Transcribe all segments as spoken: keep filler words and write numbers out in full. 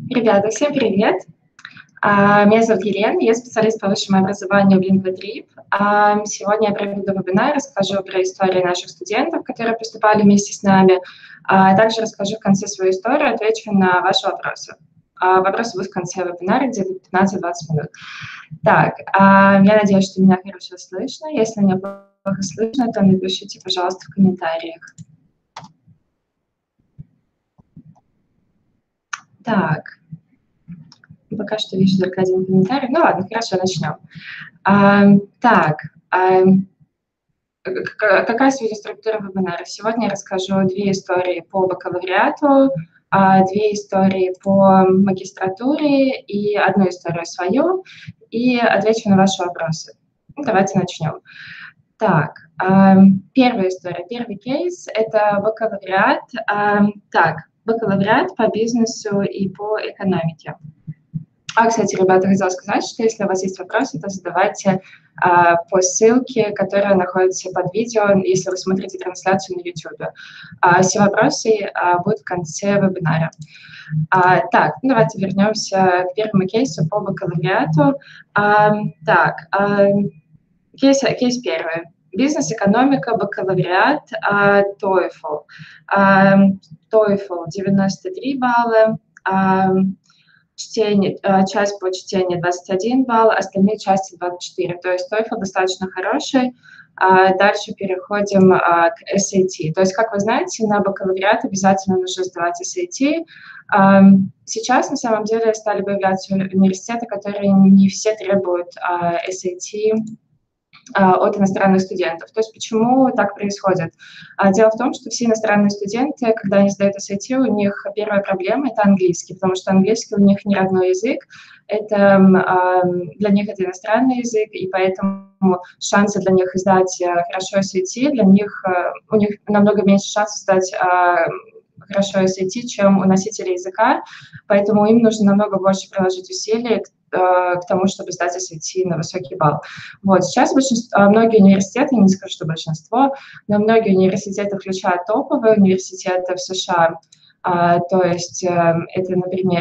Ребята, всем привет! А, Меня зовут Елена, я специалист по высшему образованию в Lingua А, Сегодня я проведу вебинар, расскажу про истории наших студентов, которые поступали вместе с нами, а также расскажу в конце свою историю, отвечу на ваши вопросы. А, Вопросы будут в конце вебинара, где-то пятнадцать-двадцать минут. Так, а, я надеюсь, что меня хорошо слышно. Если меня плохо слышно, то напишите, пожалуйста, в комментариях. Так. Пока что вижу только один комментарий. Ну ладно, хорошо, начнем. А, так, а, какая сегодня структура вебинара? Сегодня я расскажу две истории по бакалавриату, а, две истории по магистратуре и одну историю свою, и отвечу на ваши вопросы. Ну, давайте начнем. Так, а, первая история, первый кейс – это бакалавриат. А, так, бакалавриат по бизнесу и по экономике. А, кстати, ребята, хотела сказать, что если у вас есть вопросы, то задавайте а, по ссылке, которая находится под видео, если вы смотрите трансляцию на YouTube. А, все вопросы а, будут в конце вебинара. А, так, ну, давайте вернемся к первому кейсу по бакалавриату. А, так, а, кейс, кейс первый. Бизнес-экономика, бакалавриат, а, TOEFL. А, TOEFL девяносто три балла. А, Чтение, часть по чтению двадцать один балл, остальные части двадцать четыре. То есть TOEFL достаточно хороший. Дальше переходим к эс эй ти. То есть, как вы знаете, на бакалавриат обязательно нужно сдавать эс эй ти. Сейчас, на самом деле, стали появляться университеты, которые не все требуют эс эй ти от иностранных студентов. То есть почему так происходит? Дело в том, что все иностранные студенты, когда они сдают эс эй ти, у них первая проблема – это английский, потому что английский у них не родной язык, это, для них это иностранный язык, и поэтому шансы для них сдать хорошо эс эй ти, для них, у них намного меньше шансов сдать хорошо эс эй ти, чем у носителей языка, поэтому им нужно намного больше приложить усилий к тому, чтобы сдать эс эй ти на высокий балл. Вот. Сейчас большинство, многие университеты, не скажу, что большинство, но многие университеты включают топовые университеты в США. А, то есть а, это, например,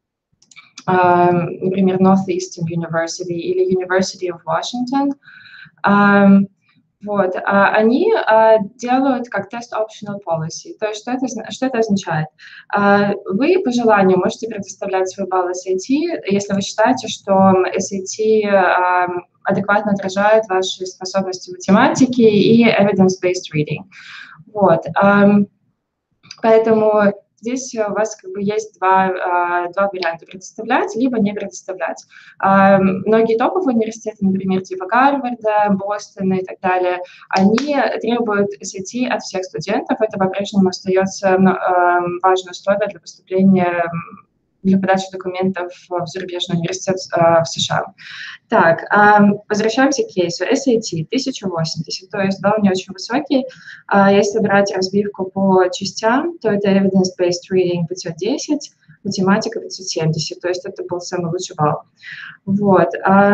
а, например, Northeastern University или University of Washington. А, Вот, а, они а, делают как тест optional policy. То есть что это, что это означает? А, вы по желанию можете предоставлять свой балл эс эй ти, если вы считаете, что эс эй ти а, адекватно отражает ваши способности в математике и evidence-based reading. Вот, а, поэтому здесь у вас как бы есть два, два варианта: предоставлять, либо не предоставлять. Многие топовые университеты, например, типа Гарварда, Бостона и так далее, они требуют эс эй ти от всех студентов. Это по-прежнему остается важное условие для поступления, для подачи документов в зарубежный университет в США. Так, возвращаемся к кейсу. эс эй ти тысяча восемьдесят, то есть балл не очень высокий. Если брать разбивку по частям, то это evidence-based reading пятьсот десять, математика пятьсот семьдесят, то есть это был самый лучший балл. Вот.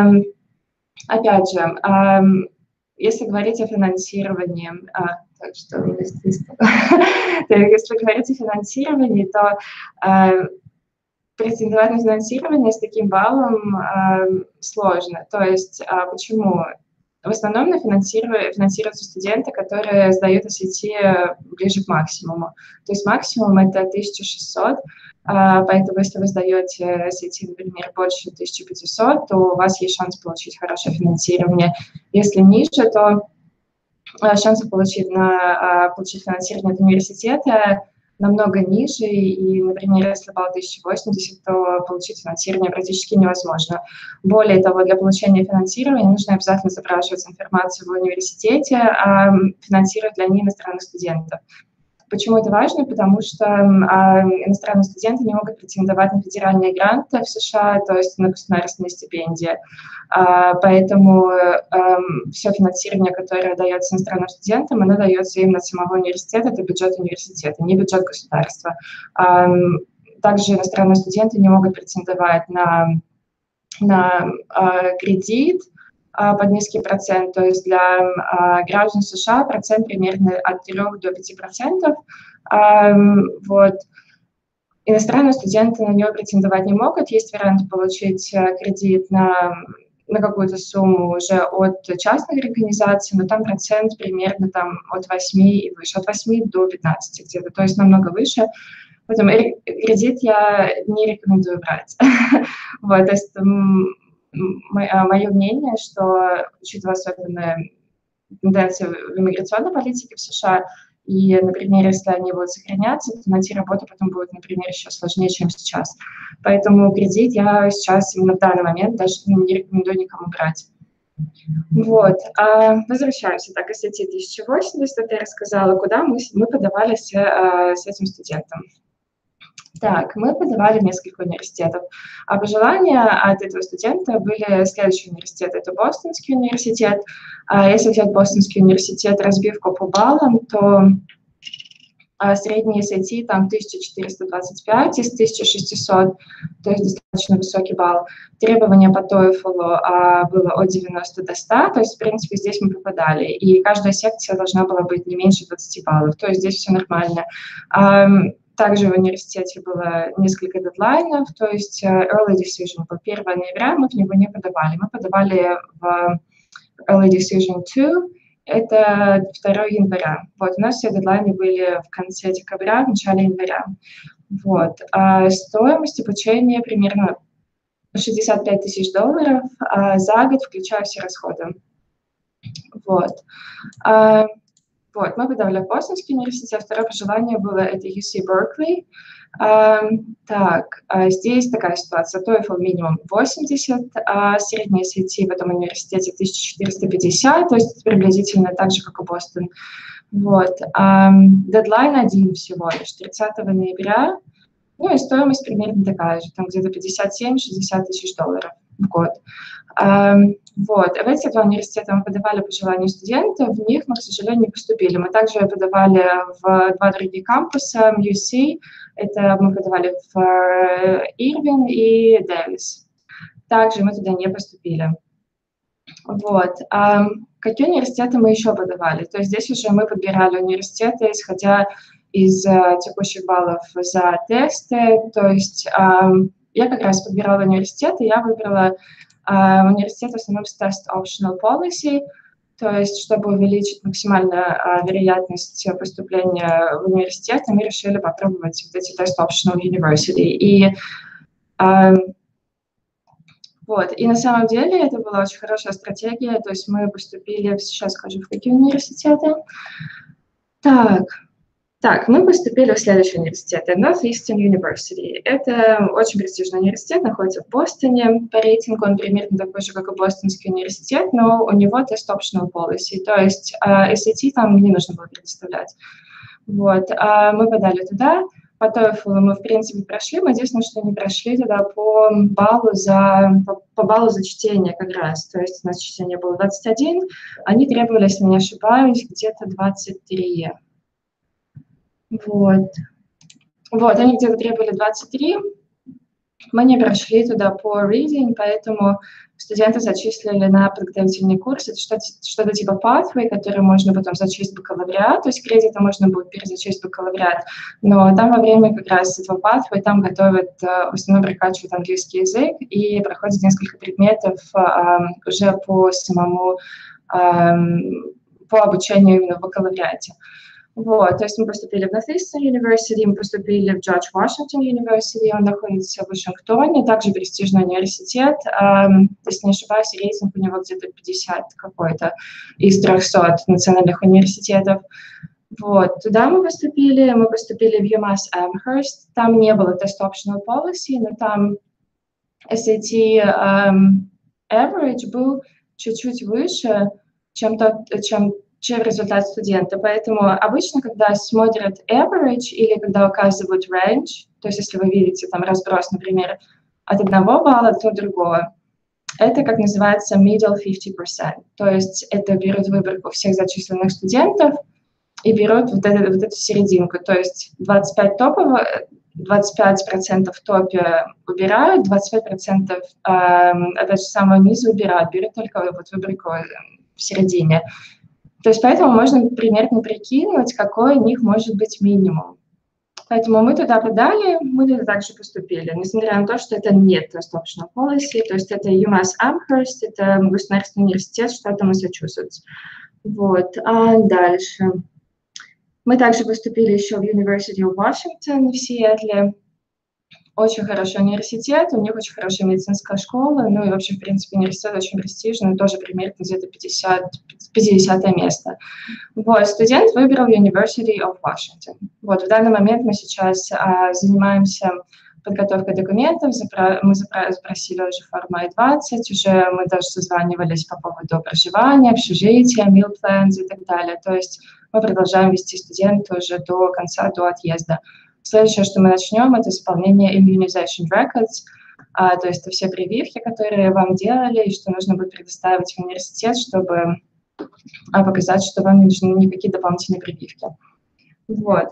Опять же, если говорить о финансировании, так что если говорить о финансировании, то претендовать на финансирование с таким баллом э, сложно. То есть э, почему? В основном на финансиру... финансируются студенты, которые сдают эс эй ти ближе к максимуму. То есть максимум это тысяча шестьсот, э, поэтому если вы сдаете эс эй ти, например, больше тысячи пятисот, то у вас есть шанс получить хорошее финансирование. Если ниже, то э, шансы получить, на, э, получить финансирование от университета намного ниже, и, например, если балл тысяча восемьдесят, то получить финансирование практически невозможно. Более того, для получения финансирования нужно обязательно запрашивать информацию в университете, а финансируют ли они иностранных студентов. Почему это важно? Потому что а, иностранные студенты не могут претендовать на федеральные гранты в США, то есть на государственные стипендии. А, поэтому а, все финансирование, которое дается иностранным студентам, оно дается им от самого университета, это бюджет университета, не бюджет государства. А, также иностранные студенты не могут претендовать на, на а, кредит под низкий процент, то есть для а, граждан США процент примерно от трёх до пяти процентов. А, вот. иностранные студенты на него претендовать не могут. Есть вариант получить кредит на, на какую-то сумму уже от частных организаций, но там процент примерно там, от восьми и выше, от восьми до пятнадцати где-то, то есть намного выше. Поэтому кредит я не рекомендую брать. Вот, то есть мое мнение, что, учитывая особенно тенденции в иммиграционной политике в США, и, например, если они будут сохраняться, то найти работу потом будет, например, еще сложнее, чем сейчас. Поэтому кредит я сейчас, именно в данный момент, даже не рекомендую никому брать. Вот. А возвращаемся. Так, эс эй ти тысяча восемьдесят, это я рассказала, куда мы, мы подавались а, с этим студентом. Так, мы подавали в несколько университетов, а пожелания от этого студента были следующие университеты. Это Бостонский университет. А если взять Бостонский университет, разбивку по баллам, то а, средний эс эй ти там тысяча четыреста двадцать пять из тысячи шестисот, то есть достаточно высокий балл. Требования по TOEFL а, было от девяноста до ста, то есть, в принципе, здесь мы попадали. И каждая секция должна была быть не меньше двадцати баллов, то есть здесь все нормально. А, Также в университете было несколько дедлайнов, то есть early decision по первого ноября мы в него не подавали. Мы подавали в early decision два, это второго января. Вот, у нас все дедлайны были в конце декабря, в начале января. Вот. А стоимость обучения примерно шестьдесят пять тысяч долларов а за год, включая все расходы. Вот. А Вот, мы подавали в Бостонский университет, второе пожелание было это ю си Berkeley. Uh, так, uh, здесь такая ситуация, TOEFL минимум восемьдесят, а средний эс эй ти в этом университете тысяча четыреста пятьдесят, то есть приблизительно так же, как и Бостон. Вот, um, дедлайн один всего лишь, тридцатого ноября, ну и стоимость примерно такая же, там где-то пятьдесят семь - шестьдесят тысяч долларов в год. Um, вот, в эти два университета мы подавали по желанию студентов, в них мы, к сожалению, не поступили. Мы также подавали в два других кампуса, ю си, это мы подавали в Ирвин и Дэвис. Также мы туда не поступили. Вот. Um, какие университеты мы еще подавали? То есть здесь уже мы подбирали университеты, исходя из uh, текущих баллов за тесты. То есть um, я как раз подбирала университеты, я выбрала Uh, университет в основном с тест optional policy, то есть чтобы увеличить максимально uh, вероятность поступления в университет, мы решили попробовать вот эти тест optional university. И, uh, вот, и на самом деле это была очень хорошая стратегия, то есть мы поступили, сейчас скажу, в какие университеты. Так. Так, мы поступили в следующий университет, Northeastern University. Это очень престижный университет, находится в Бостоне. По рейтингу он примерно такой же, как и Бостонский университет, но у него тест optional policy, то есть uh, эс эй ти там не нужно было предоставлять. Вот, uh, мы подали туда, по TOEFL мы, в принципе, прошли, мы единственное, что не прошли туда по баллу за, по, по баллу за чтение как раз, то есть у нас чтение было двадцать один, они требовали, если не ошибаюсь, где-то двадцать три. Вот. Вот, они где-то требовали двадцать три, мы не прошли туда по reading, поэтому студенты зачислили на подготовительный курс, это что-то, что-то типа pathway, который можно потом зачесть бакалавриат, то есть кредиты можно будет перезачесть бакалавриат, но там во время как раз этого pathway там готовят, в основном прокачивают английский язык и проходят несколько предметов um, уже по самому, um, по обучению именно в бакалавриате. Вот, то есть мы поступили в Northeastern University, мы поступили в George Washington University, он находится в Вашингтоне, также престижный университет, эм, если не ошибаюсь, рейтинг у него где-то пятьдесят какой-то из трехсот национальных университетов. Вот, туда мы поступили, мы поступили в UMass Amherst, там не было тест optional policy, но там эс эй ти эм, average был чуть-чуть выше, чем тот, чем чем результат студента. Поэтому обычно, когда смотрят average или когда указывают range, то есть если вы видите там разброс, например, от одного балла до другого, это как называется middle fifty percent. То есть это берут выборку всех зачисленных студентов и берут вот, это, вот эту серединку. То есть двадцать пять топовых, двадцать пять процентов в топе убирают, двадцать пять процентов э, опять же самого низа убирают, берут только вот выборку в середине. То есть поэтому можно примерно прикинуть, какой у них может быть минимум. Поэтому мы туда подали, мы туда также поступили, несмотря на то, что это не Trust Optional Policy, то есть это UMass Amherst, это государственный университет штата Массачусетс. Вот, а дальше. Мы также поступили еще в University of Washington в Сиэтле. Очень хороший университет, у них очень хорошая медицинская школа, ну и вообще, в принципе, университет очень престижный, тоже примерно где-то пятидесятое место. Вот, студент выбрал University of Washington. Вот, в данный момент мы сейчас а, занимаемся подготовкой документов, запро мы запро запросили уже форму ай двадцать, уже мы даже созванивались по поводу проживания, общежития, meal plans и так далее. То есть мы продолжаем вести студента уже до конца, до отъезда. Следующее, что мы начнем, это исполнение immunization records, а, то есть это все прививки, которые вам делали, и что нужно будет предоставить в университет, чтобы а, показать, что вам не нужны никакие дополнительные прививки. Вот.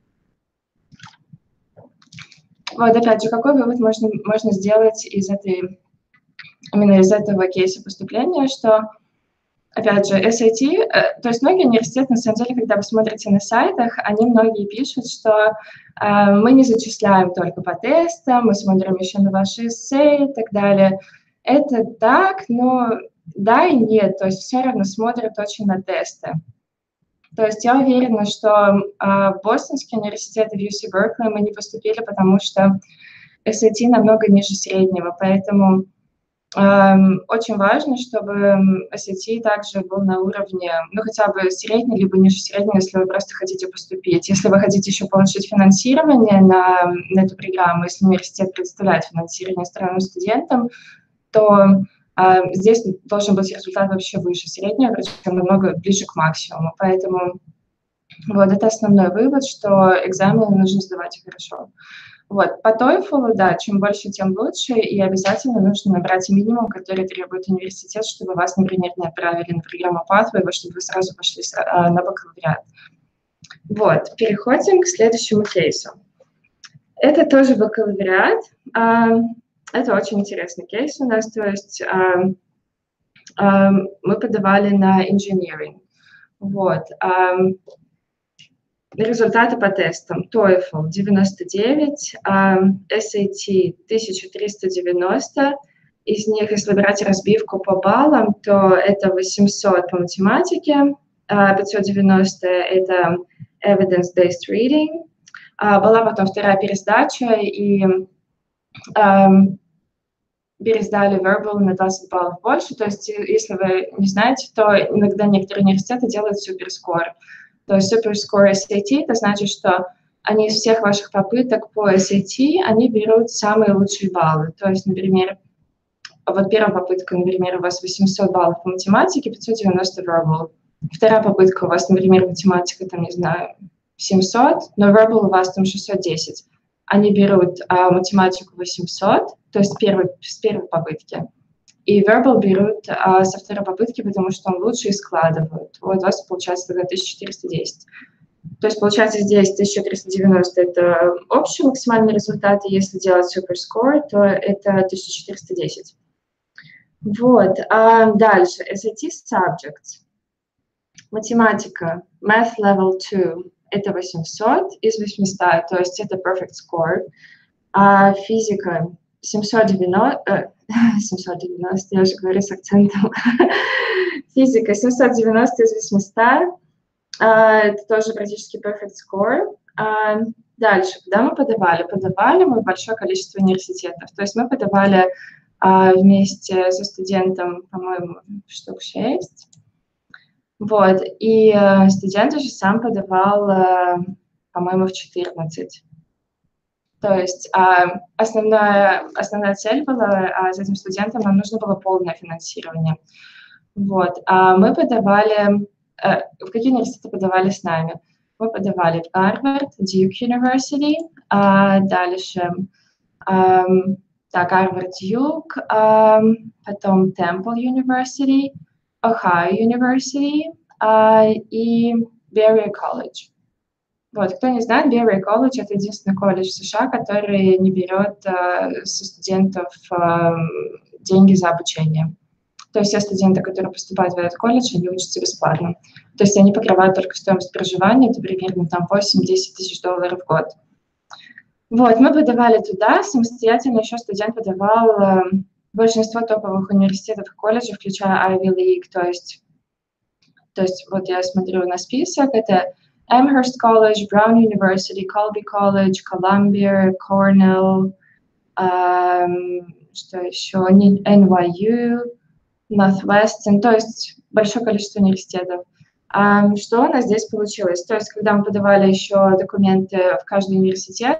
Вот, опять же, какой вывод можно, можно сделать из этой, именно из этого кейса поступления, что, опять же, эс эй ти, э, то есть многие университеты, на самом деле, когда вы смотрите на сайтах, они многие пишут, что э, мы не зачисляем только по тестам, мы смотрим еще на ваши эссе и так далее. Это так, но да и нет, то есть все равно смотрят очень на тесты. То есть я уверена, что э, в Бостонский университет и в ю си Беркли мы не поступили, потому что эс эй ти намного ниже среднего, поэтому Um, очень важно, чтобы эс эй ти также был на уровне, ну, хотя бы средний, либо ниже среднего, если вы просто хотите поступить. Если вы хотите еще получить финансирование на, на эту программу, если университет предоставляет финансирование иностранным студентам, то uh, здесь должен быть результат вообще выше среднего, причем намного ближе к максимуму. Поэтому вот это основной вывод, что экзамены нужно сдавать хорошо. Вот, по TOEFL, да, чем больше, тем лучше, и обязательно нужно набрать минимум, который требует университет, чтобы вас, например, не отправили на программу Pathway, чтобы вы сразу пошли на бакалавриат. Вот, переходим к следующему кейсу. Это тоже бакалавриат. Это очень интересный кейс у нас, то есть мы подавали на engineering. Вот. Результаты по тестам. TOEFL девяносто девять, эс эй ти тысяча триста девяносто. Из них, если брать разбивку по баллам, то это восемьсот по математике, пятьсот девяносто это evidence-based reading. Была потом вторая пересдача, и пересдали verbal на двадцать баллов больше. То есть, если вы не знаете, то иногда некоторые университеты делают суперскор. То есть суперскор эс эй ти, это значит, что они из всех ваших попыток по эс эй ти, они берут самые лучшие баллы. То есть, например, вот первая попытка, например, у вас восемьсот баллов по математике, пятьсот девяносто verbal. Вторая попытка у вас, например, математика, там, не знаю, семьсот, но verbal у вас там шестьсот десять. Они берут а, математику восемьсот, то есть первый, с первой попытки. И verbal берут а, со второй попытки, потому что он лучше и складывают. Вот у вас получается тогда тысяча четыреста десять. То есть получается здесь тысяча триста девяносто это общий максимальный результат, и если делать суперскор, то это тысяча четыреста десять. Вот, а дальше, эс эй ти subjects. Математика, math level два, это восемьсот из восьмисот, то есть это perfect score. А физика, семьсот девяносто, семьсот девяносто, я уже говорю с акцентом. Физика, семьсот девяносто из восьмисот, это тоже практически perfect score. Дальше, куда мы подавали? Подавали мы большое количество университетов, то есть мы подавали вместе со студентом, по-моему, штук шесть. Вот, и э, студент уже сам подавал, э, по-моему, в четырнадцать. То есть э, основная, основная цель была, э, с этим студентом нам нужно было полное финансирование. Вот, а мы подавали, э, в какие университеты подавали с нами? Мы подавали в Гарвард, Duke University, э, дальше, э, так, Гарвард, Duke, э, потом Temple University, Ohio University uh, и Berry College. Вот, кто не знает, Berry College – это единственный колледж в США, который не берет uh, со студентов uh, деньги за обучение. То есть все студенты, которые поступают в этот колледж, они учатся бесплатно. То есть они покрывают только стоимость проживания, это примерно там восемь-десять тысяч долларов в год. Вот, мы подавали туда, самостоятельно еще студент подавал э, большинство топовых университетов и колледжей, включая Ivy League, то есть, то есть вот я смотрю на список, это Amherst College, Brown University, Colby College, Columbia, Cornell, эм, что еще, эн вай ю, Northwestern, то есть большое количество университетов. А, что у нас здесь получилось? То есть, когда мы подавали еще документы в каждый университет,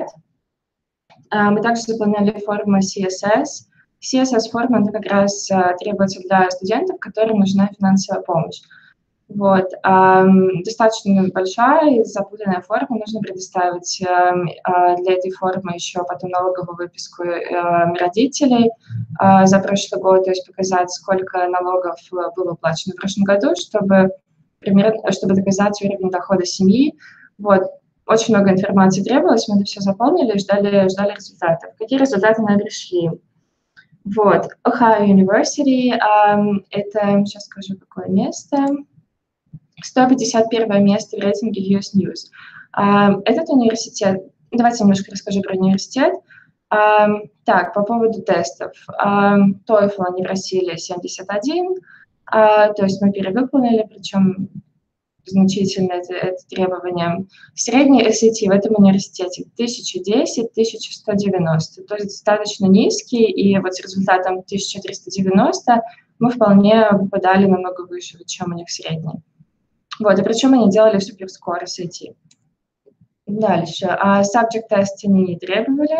а, мы также заполняли форму си эс эс. си эс эс-форма, она как раз а, требуется для студентов, которым нужна финансовая помощь. Вот. Um, достаточно большая и запутанная форма. Нужно предоставить uh, uh, для этой формы еще потом налоговую выписку uh, родителей uh, за прошлый год, то есть показать, сколько налогов было уплачено в прошлом году, чтобы, примерно, чтобы доказать уровень дохода семьи. Вот. Очень много информации требовалось, мы это все заполнили и ждали, ждали результатов. Какие результаты нам пришли? Вот. Ohio University, um, это, сейчас скажу, какое место. сто пятьдесят первое место в рейтинге ю эс News. Uh, этот университет, давайте немножко расскажу про университет. Uh, так, по поводу тестов. Uh, TOEFL они просили семьдесят один, uh, то есть мы перевыполнили, причем значительно это, это требование. Средний эс эй ти в этом университете тысяча десять — тысяча сто девяносто, то есть достаточно низкий, и вот с результатом тысяча триста девяносто мы вполне попадали намного выше, чем у них средний. Вот, и причем они делали суперскор эс эй ти. Дальше. А subject test они не требовали.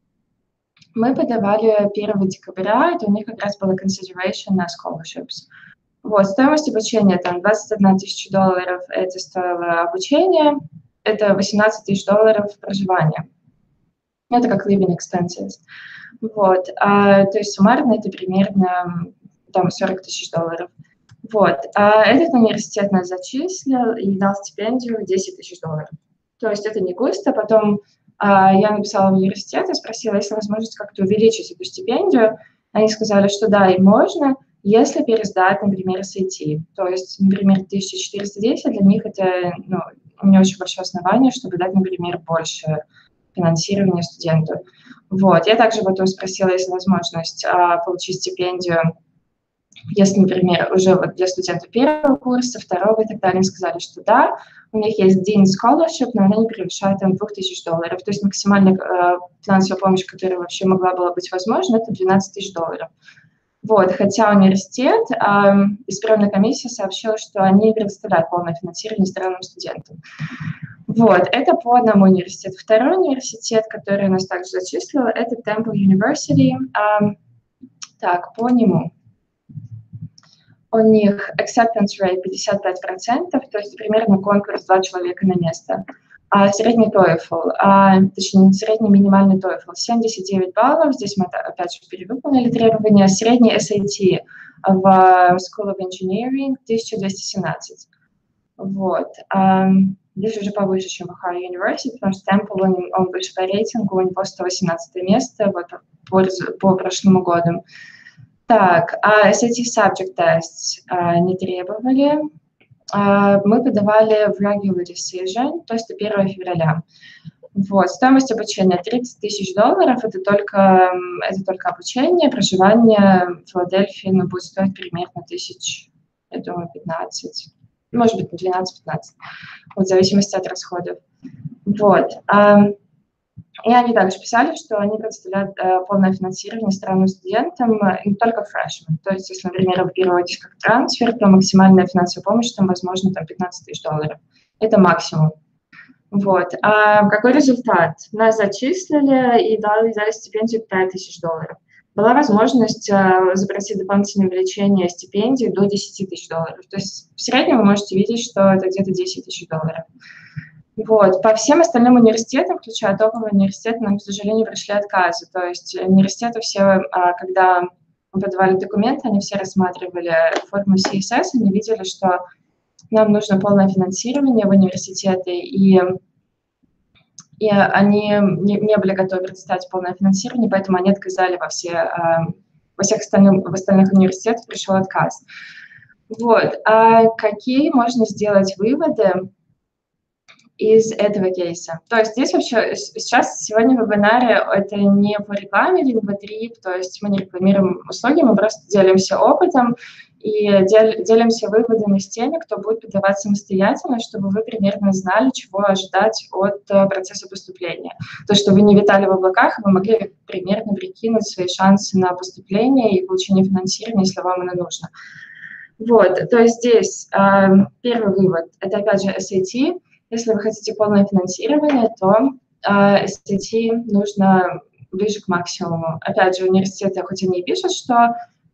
Мы подавали первого декабря, это у них как раз было consideration на scholarships. Вот, стоимость обучения, там, двадцать одна тысяча долларов, это стоило обучение, это восемнадцать тысяч долларов проживание. Это как living expenses. Вот, а, то есть суммарно это примерно там сорок тысяч долларов. Вот, а этот университет нас зачислил и дал стипендию десять тысяч долларов. То есть это не густо. Потом а, я написала в университет и спросила, есть ли возможность как-то увеличить эту стипендию. Они сказали, что да, и можно, если пересдать, например, эс эй ти. То есть, например, тысяча четыреста десять для них это ну, не очень большое основание, чтобы дать, например, больше финансирования студенту. Вот, я также потом спросила, есть ли возможность а, получить стипендию, если, например, уже вот для студентов первого курса, второго и так далее, сказали, что да, у них есть Dean Scholarship, но она не превышает там двух тысяч долларов. То есть максимальная э, финансовая помощь, которая вообще могла была быть возможна, это двенадцать тысяч долларов. Вот, хотя университет, э, избирательная комиссия сообщила, что они предоставляют полное финансирование иностранным студентам. Вот, это по одному университету. Второй университет, который нас также зачислил, это Temple University. Э, так, по нему. У них acceptance rate пятьдесят пять процентов, то есть примерно конкурс два человека на место. А средний TOEFL, а, точнее, средний минимальный TOEFL семьдесят девять баллов, здесь мы опять же перевыполнили требования. Средний эс эй ти в School of Engineering тысяча двести семнадцать. Вот. А, здесь уже повыше, чем Ohio University, потому что Temple, он, он выше по рейтингу, у него сто восемнадцатое место вот, по, по прошлому году. Так, а эс эй ти subject tests а, не требовали. А, мы подавали в regular decision, то есть до первого февраля. Вот, стоимость обучения тридцать тысяч долларов, это только, это только обучение, проживание в Филадельфии, ну, будет стоить примерно тысяч, я думаю, пятнадцать, может быть, двенадцать-пятнадцать, вот, в зависимости от расходов. Вот. А, И они также писали, что они предоставляют э, полное финансирование иностранным студентам, э, не только фрешмен. То есть, если, например, вы переводите как трансфер, то максимальная финансовая помощь там, возможно, там пятнадцать тысяч долларов. Это максимум. Вот. А какой результат? Нас зачислили и дали, дали стипендию пять тысяч долларов. Была возможность э, запросить дополнительное увеличение стипендии до десять тысяч долларов. То есть в среднем вы можете видеть, что это где-то десять тысяч долларов. Вот. По всем остальным университетам, включая топовые университеты, нам, к сожалению, пришли отказы. То есть университеты все, когда мы подавали документы, они все рассматривали форму си эс эс, они видели, что нам нужно полное финансирование в университеты, и, и они не, не были готовы предоставить полное финансирование, поэтому они отказали во, все, во всех остальных, в остальных университетах пришел отказ. Вот. А какие можно сделать выводы? из этого кейса. То есть здесь вообще сейчас, сегодня в вебинаре это не по рекламе или по трип, то есть мы не рекламируем услуги, мы просто делимся опытом и дел, делимся выводами с теми, кто будет подавать самостоятельно, чтобы вы примерно знали, чего ожидать от uh, процесса поступления. То, что вы не витали в облаках, вы могли примерно прикинуть свои шансы на поступление и получение финансирования, если вам это нужно. Вот, то есть здесь uh, первый вывод, это опять же эс эй ти. Если вы хотите полное финансирование, то uh, эс эй ти нужно ближе к максимуму. Опять же, университеты хоть и не пишут, что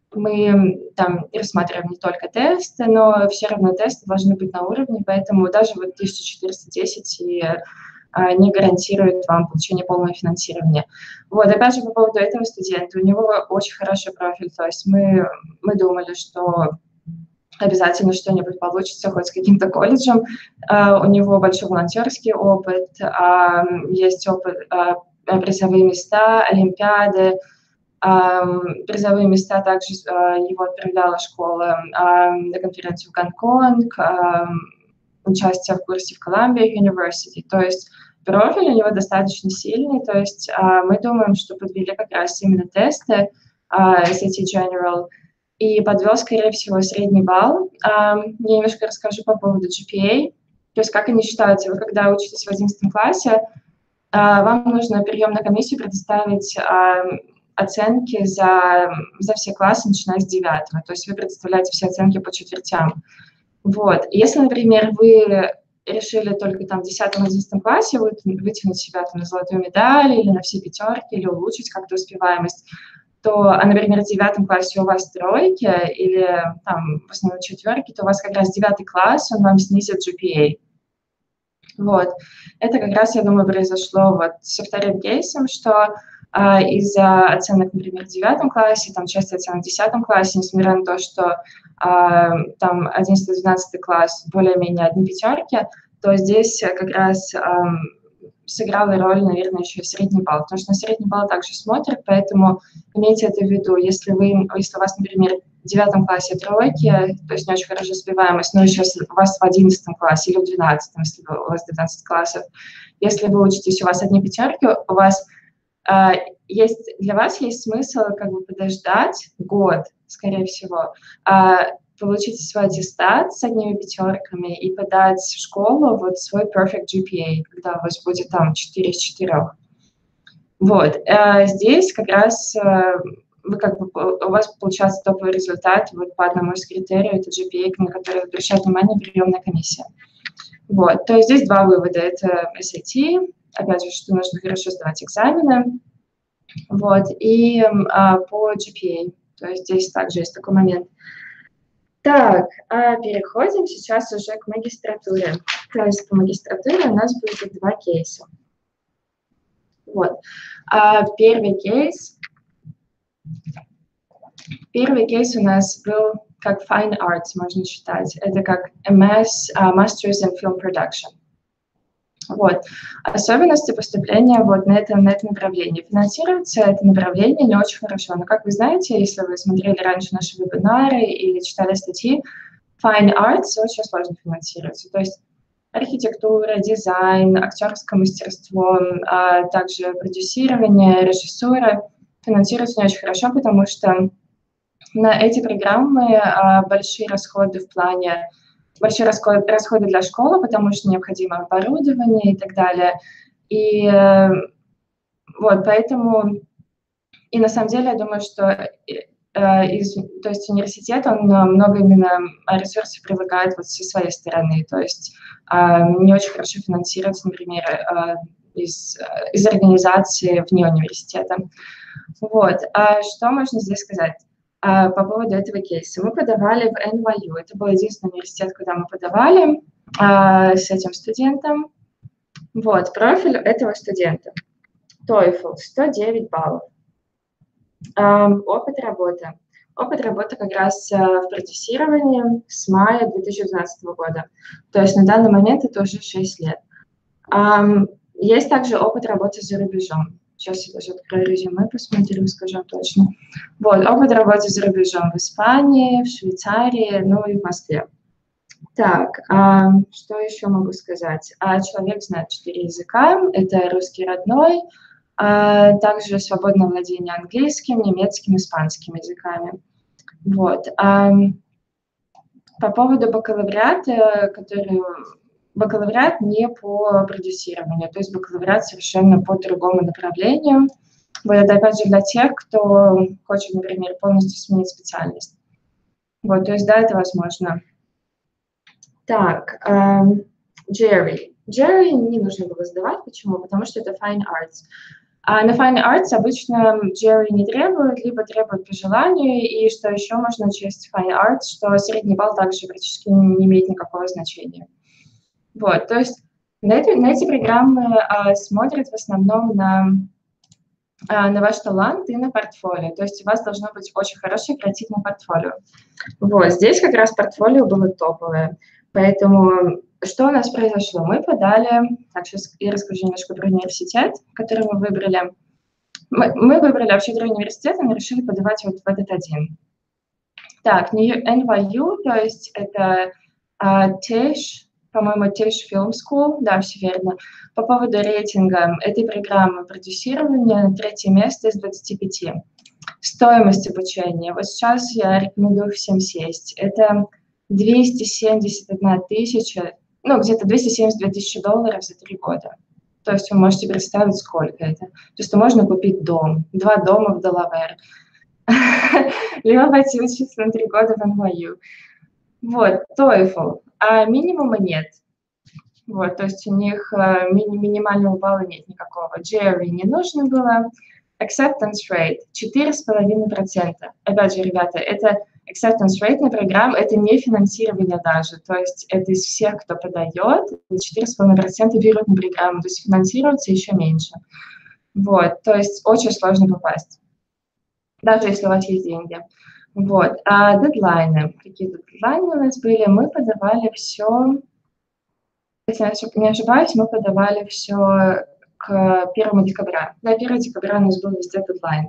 мы там рассматриваем не только тесты, но все равно тесты должны быть на уровне, поэтому даже вот тысяча четыреста десять и, а, не гарантирует вам получение полного финансирования. Вот, опять же, по поводу этого студента, у него очень хороший профиль, то есть мы, мы думали, что обязательно что-нибудь получится хоть с каким-то колледжем. Uh, у него большой волонтерский опыт, uh, есть опыт, uh, призовые места, олимпиады, uh, призовые места также uh, его отправляла школа uh, на конференцию в Гонконг, uh, участие в курсе в Columbia University. То есть профиль у него достаточно сильный, то есть uh, мы думаем, что подвели как раз именно тесты uh, эс эй ти General, и подвел, скорее всего, средний балл. Um, я немножко расскажу по поводу джи пи эй. То есть как они считаются? Вы когда учитесь в одиннадцатом классе, uh, вам нужно приемную комиссию предоставить uh, оценки за, за все классы, начиная с девятого. То есть вы предоставляете все оценки по четвертям. Вот. Если, например, вы решили только там в десятом-одиннадцатом классе вытянуть себя там, на золотую медаль или на все пятерки, или улучшить как-то успеваемость, то, а, например, в девятом классе у вас тройки или там в основном четверки, то у вас как раз девятый класс, он вам снизит джи пи эй. Вот. Это как раз, я думаю, произошло вот со вторым кейсом, что а, из-за оценок, например, в девятом классе, там часть оценок в десятом классе, несмотря на то, что а, там одиннадцатый-двенадцатый класс более-менее одни пятерки, то здесь как раз а, сыграла роль, наверное, еще и средний балл, потому что на средний балл также смотрят, поэтому имейте это в виду. Если, вы, если у вас, например, в девятом классе тройки, то есть не очень хорошая успеваемость, но еще у вас в одиннадцатом классе или в двенадцатом, если у вас двенадцать классов, если вы учитесь, у вас одни пятерки, у вас э, есть, для вас есть смысл как бы подождать год, скорее всего, э, получить свой аттестат с одними пятерками и подать в школу вот свой perfect джи пи эй, когда у вас будет там четыре из четырёх. Вот. Э, здесь как раз э, вы как бы, у вас получается топовый результат вот по одному из критериев, это джи пи эй, на который обращает внимание приемная комиссия. Вот. То есть здесь два вывода. Это эс эй ти, опять же, что нужно хорошо сдавать экзамены. Вот. И э, по джи пи эй. То есть здесь также есть такой момент. Так, а переходим сейчас уже к магистратуре. То есть по магистратуре у нас будет два кейса. Вот. А первый кейс, первый кейс у нас был как Fine Arts, можно считать. Это как эм эс, uh, Masters in Film Production. Вот. Особенности поступления вот на это, на это направление. Финансируется это направление не очень хорошо. Но, как вы знаете, если вы смотрели раньше наши вебинары или читали статьи, Fine Arts очень сложно финансируется. То есть архитектура, дизайн, актерское мастерство, а также продюсирование, режиссура финансируются не очень хорошо, потому что на эти программы а, большие расходы в плане большие расходы, расходы для школы, потому что необходимо оборудование и так далее. И э, вот, поэтому, и на самом деле, я думаю, что э, из, то есть университет, он много именно ресурсов прилагает вот со своей стороны, то есть э, не очень хорошо финансируется, например, э, из, из организации вне университета. Вот, а что можно здесь сказать? Uh, по поводу этого кейса. Мы подавали в эн вай ю. Это был единственный университет, куда мы подавали uh, с этим студентом. Вот, профиль этого студента. TOEFL, сто девять баллов. Um, опыт работы. Опыт работы как раз uh, в продюсировании с мая две тысячи двенадцатого года. То есть на данный момент это уже шесть лет. Um, есть также опыт работы за рубежом. Сейчас я даже открою резюме, посмотрю, скажу точно. Вот, опыт работы за рубежом в Испании, в Швейцарии, ну и в Москве. Так, а, что еще могу сказать? А, человек знает четыре языка. Это русский родной, а, также свободное владение английским, немецким, испанским языками. Вот. А, по поводу бакалавриата, который бакалавриат не по продюсированию, то есть бакалавриат совершенно по другому направлению. Вот это опять же для тех, кто хочет, например, полностью сменить специальность. Вот, то есть да, это возможно. Так, эм, Jerry. Jerry не нужно было сдавать. Почему? Потому что это Fine Arts. А на Fine Arts обычно Jerry не требуют, либо требуют по желанию, и что еще можно учесть Fine Arts, что средний балл также практически не имеет никакого значения. Вот, то есть на эти, на эти программы а, смотрят в основном на, а, на ваш талант и на портфолио. То есть у вас должно быть очень хорошее креативное портфолио. Вот, здесь как раз портфолио было топовое. Поэтому что у нас произошло? Мы подали, так, сейчас я расскажу немножко про университет, который мы выбрали. Мы, мы выбрали вообще три университета, но решили подавать вот в этот один. Так, эн вай ю, то есть это uh, Tisch, по-моему, Tisch Film School, да, все верно. По поводу рейтинга этой программы продюсирования третье место из двадцати пяти. Стоимость обучения. Вот сейчас я рекомендую всем сесть. Это двести семьдесят одна тысяча, ну, где-то двести семьдесят две тысячи долларов за три года. То есть вы можете представить, сколько это. То есть можно купить дом, два дома в Делавэр. Либо пойти учиться на три года в эн вай ю. Вот, TOEFL. А минимума нет. Вот, то есть у них э, ми- минимального балла нет никакого. джерри не нужно было. Acceptance rate четыре с половиной процента. Опять же, ребята, это acceptance rate на программу, это не финансирование даже. То есть это из всех, кто подает, четыре с половиной процента берут на программу, то есть финансируется еще меньше. Вот, то есть очень сложно попасть, даже если у вас есть деньги. Вот, а дедлайны. Какие дедлайны у нас были? Мы подавали все, если я не ошибаюсь, мы подавали все к первому декабря. Да, первого декабря у нас был везде дедлайн.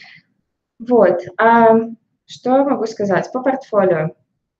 Вот, а, что могу сказать по портфолио?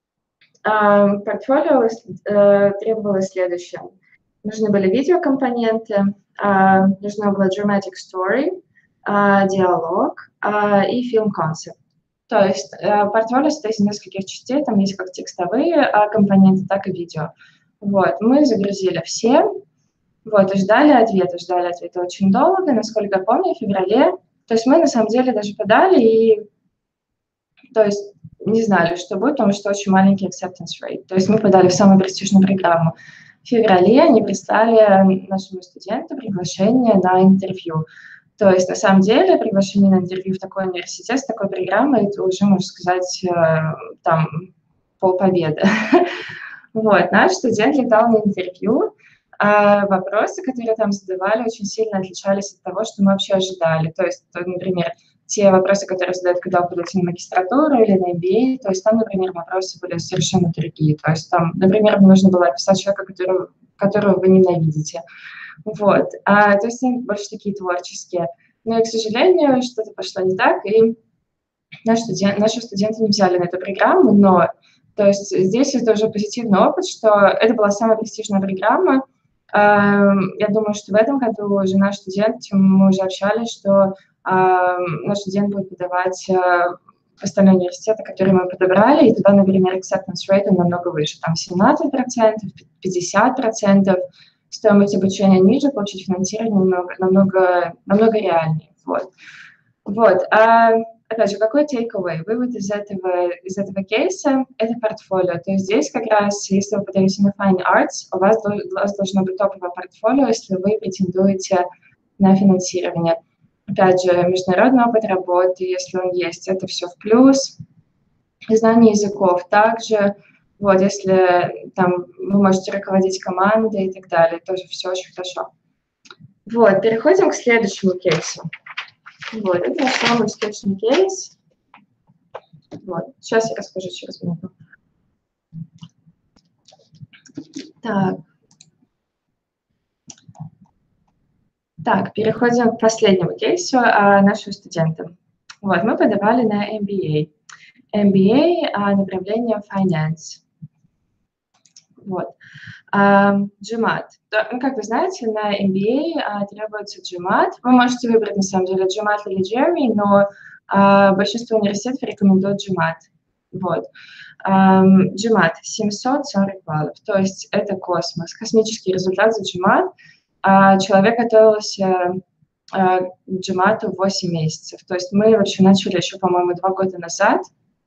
А, портфолио э, требовалось следующее. Нужны были видеокомпоненты, а, нужна была dramatic story, а, диалог а, и фильм-концепт. То есть э, портфолио состоит из нескольких частей, там есть как текстовые а, компоненты, так и видео. Вот, мы загрузили все, вот, и ждали ответа, ждали ответа очень долго, насколько я помню, в феврале. То есть мы на самом деле даже подали и, то есть, не знали, что будет, потому что очень маленький acceptance rate. То есть мы подали в самую престижную программу. В феврале они прислали нашему студенту приглашение на интервью. То есть, на самом деле, приглашение на интервью в такой университет с такой программой, это уже, можно сказать, там, полпобеды. Вот, наш студент летал на интервью, а вопросы, которые там задавали, очень сильно отличались от того, что мы вообще ожидали. То есть, например, те вопросы, которые задают, когда вы подаете на магистратуру или на эм би эй, то есть там, например, вопросы были совершенно другие. То есть там, например, мне нужно было описать человека, которого, которого вы ненавидите. Вот. А, то есть они больше такие творческие. Но, и, к сожалению, что-то пошло не так, и наши студенты, наши студенты не взяли на эту программу, но то есть здесь это уже позитивный опыт, что это была самая престижная программа. Я думаю, что в этом году уже наш студент, мы уже общались, что наш студент будет подавать в остальные университеты, которые мы подобрали, и туда, например, acceptance rate намного выше, там семнадцать процентов, пятьдесят процентов, стоимость обучения ниже, получить финансирование намного, намного, намного реальнее. Вот. Вот. А, опять же, какой takeaway? Вывод из этого, из этого кейса – это портфолио. То есть здесь как раз, если вы подаете на Fine Arts, у вас, у вас должно быть топовое портфолио, если вы претендуете на финансирование. Опять же, международный опыт работы, если он есть, это все в плюс. Знание языков также. Вот, если там вы можете руководить командой и так далее, тоже все очень хорошо. Вот, переходим к следующему кейсу. Вот, это наш самый успешный кейс. Вот, сейчас я расскажу через минуту. Так. Так, переходим к последнему кейсу а, нашего студента. Вот, мы подавали на эм би эй. эм би эй а, направление Finance. Вот. А, джимат. Да, ну, как вы знаете, на эм би эй а, требуется джимат. Вы можете выбрать, на самом деле, джимат или джерми, но а, большинство университетов рекомендуют джимат. Вот. Um, джимат семьсот сорок баллов, то есть это космос, космический результат за джимат. А человек готовился а, к джимату восемь месяцев, то есть мы вообще начали еще, по-моему, два года назад.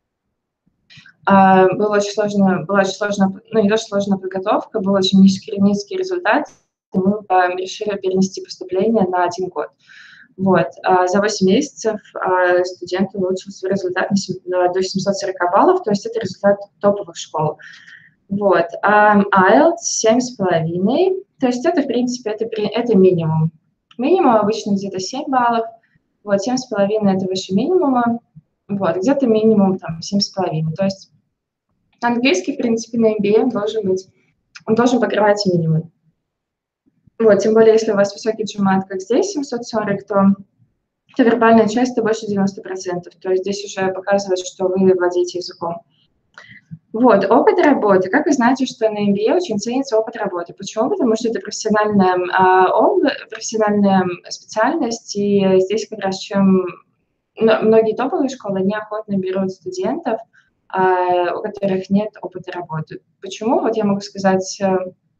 А, было очень сложно, была очень сложная, ну, не то, что сложная подготовка, был очень низкий, низкий результат, и мы а, решили перенести поступление на один год. Вот. А за восемь месяцев а, студент улучшил свой результат на, на, до семьсот сорок баллов, то есть это результат топовых школ. Вот. А айлтс семь с половиной, то есть это, в принципе, это, это минимум. Минимум обычно где-то семь баллов, вот, семь с половиной это выше минимума, вот, где-то минимум там семь с половиной. То есть английский, в принципе, на эм би эй должен быть, он должен покрывать минимум. Вот, тем более, если у вас высокий джимат, как здесь, семьсот сорок, то, то вербальная часть это больше девяноста процентов. То есть здесь уже показывает, что вы владеете языком. Вот, опыт работы. Как вы знаете, что на эм би эй очень ценится опыт работы? Почему? Потому что это профессиональная, а, обла- профессиональная специальность, и здесь как раз чем но многие топовые школы неохотно берут студентов, а, у которых нет опыта работы. Почему? Вот я могу сказать, э,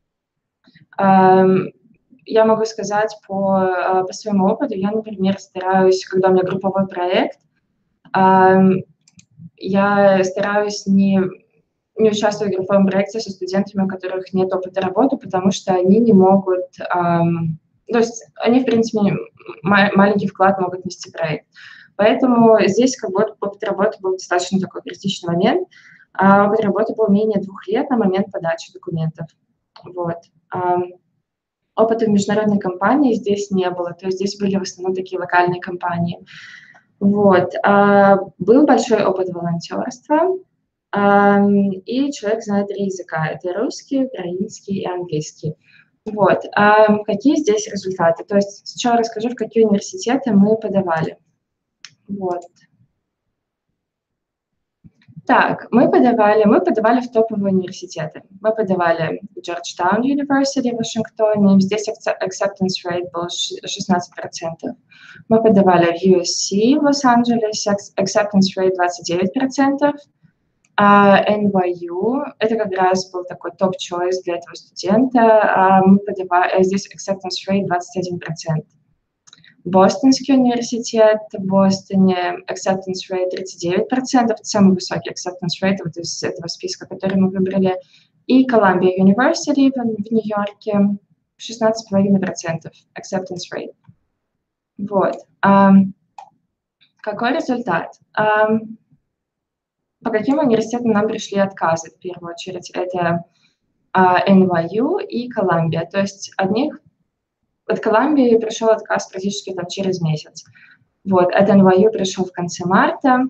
эм, я могу сказать по, а, по своему опыту. Я, например, стараюсь, когда у меня групповой проект, эм, я стараюсь не, не участвовать в групповом проекте со студентами, у которых нет опыта работы, потому что они не могут, эм, то есть они, в принципе, ма- маленький вклад могут внести в проект. Поэтому здесь как бы опыт работы был достаточно такой критичный момент. А опыт работы был менее двух лет на момент подачи документов. Вот. Ам, Опыта в международной компании здесь не было, то есть здесь были в основном такие локальные компании. Вот. А, был большой опыт волонтерства, ам, и человек знает три языка. Это русский, украинский и английский. Вот. Ам, какие здесь результаты? То есть сначала расскажу, в какие университеты мы подавали. Вот. Так, мы подавали, мы подавали в топовые университеты. Мы подавали в Georgetown University в Вашингтоне, здесь acceptance rate был шестнадцать процентов. Мы подавали в ю эс си в Лос-Анджелесе, acceptance rate двадцать девять процентов. А эн вай ю, это как раз был такой топ-чойс для этого студента, а мы подавали, здесь acceptance rate двадцать один процент. Бостонский университет, в Бостоне acceptance rate тридцать девять процентов, это самый высокий acceptance rate вот из этого списка, который мы выбрали. И Columbia University в, в Нью-Йорке шестнадцать целых пять десятых процента acceptance rate. Вот. Um, какой результат? Um, по каким университетам нам пришли отказы? В первую очередь это uh, эн вай ю и Columbia. То есть от них от Колумбии пришел отказ практически там через месяц. Вот, от эн вай ю пришел в конце марта.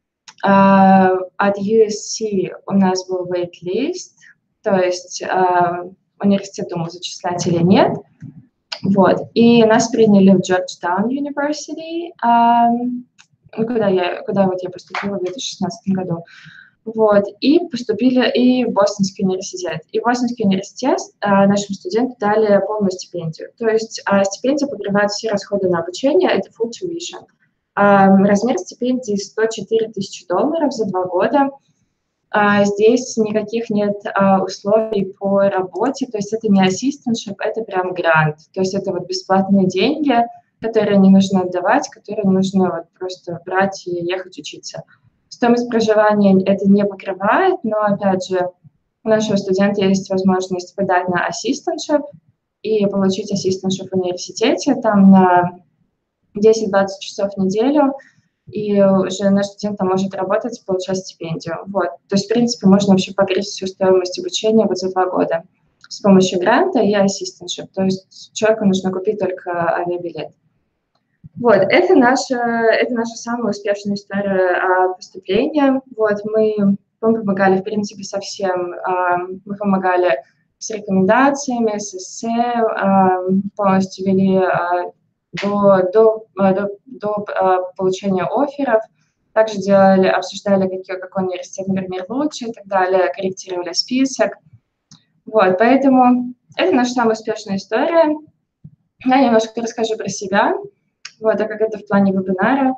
Uh, от ю эс си у нас был wait-list, то есть uh, университет думал, зачислять или нет. Вот, и нас приняли в Georgetown University, um, куда я, куда вот я поступила в две тысячи шестнадцатом году. Вот, и поступили и в Бостонский университет. И в Бостонский университет а, нашим студентам дали полную стипендию. То есть а, стипендия покрывает все расходы на обучение, это full tuition. А, размер стипендии сто четыре тысячи долларов за два года. А, здесь никаких нет а, условий по работе, то есть это не assistantship, это прям грант. То есть это вот бесплатные деньги, которые не нужно отдавать, которые нужно вот просто брать и ехать учиться. Стоимость проживания это не покрывает, но, опять же, у нашего студента есть возможность подать на assistantship и получить assistantship в университете там на десять-двадцать часов в неделю, и уже наш студент там может работать, получать стипендию. Вот. То есть, в принципе, можно вообще покрыть всю стоимость обучения вот за два года с помощью гранта и assistantship. То есть человеку нужно купить только авиабилет. Вот, это наша, это наша самая успешная история а, поступления. Вот, мы, мы помогали, в принципе, со всем. А, мы помогали с рекомендациями, с эссе, а, полностью вели а, до, до, до, до а, получения офферов. Также делали, обсуждали, какие, какой университет, например, лучше и так далее, корректировали список. Вот, поэтому это наша самая успешная история. Я немножко расскажу про себя, вот, так как это в плане вебинара.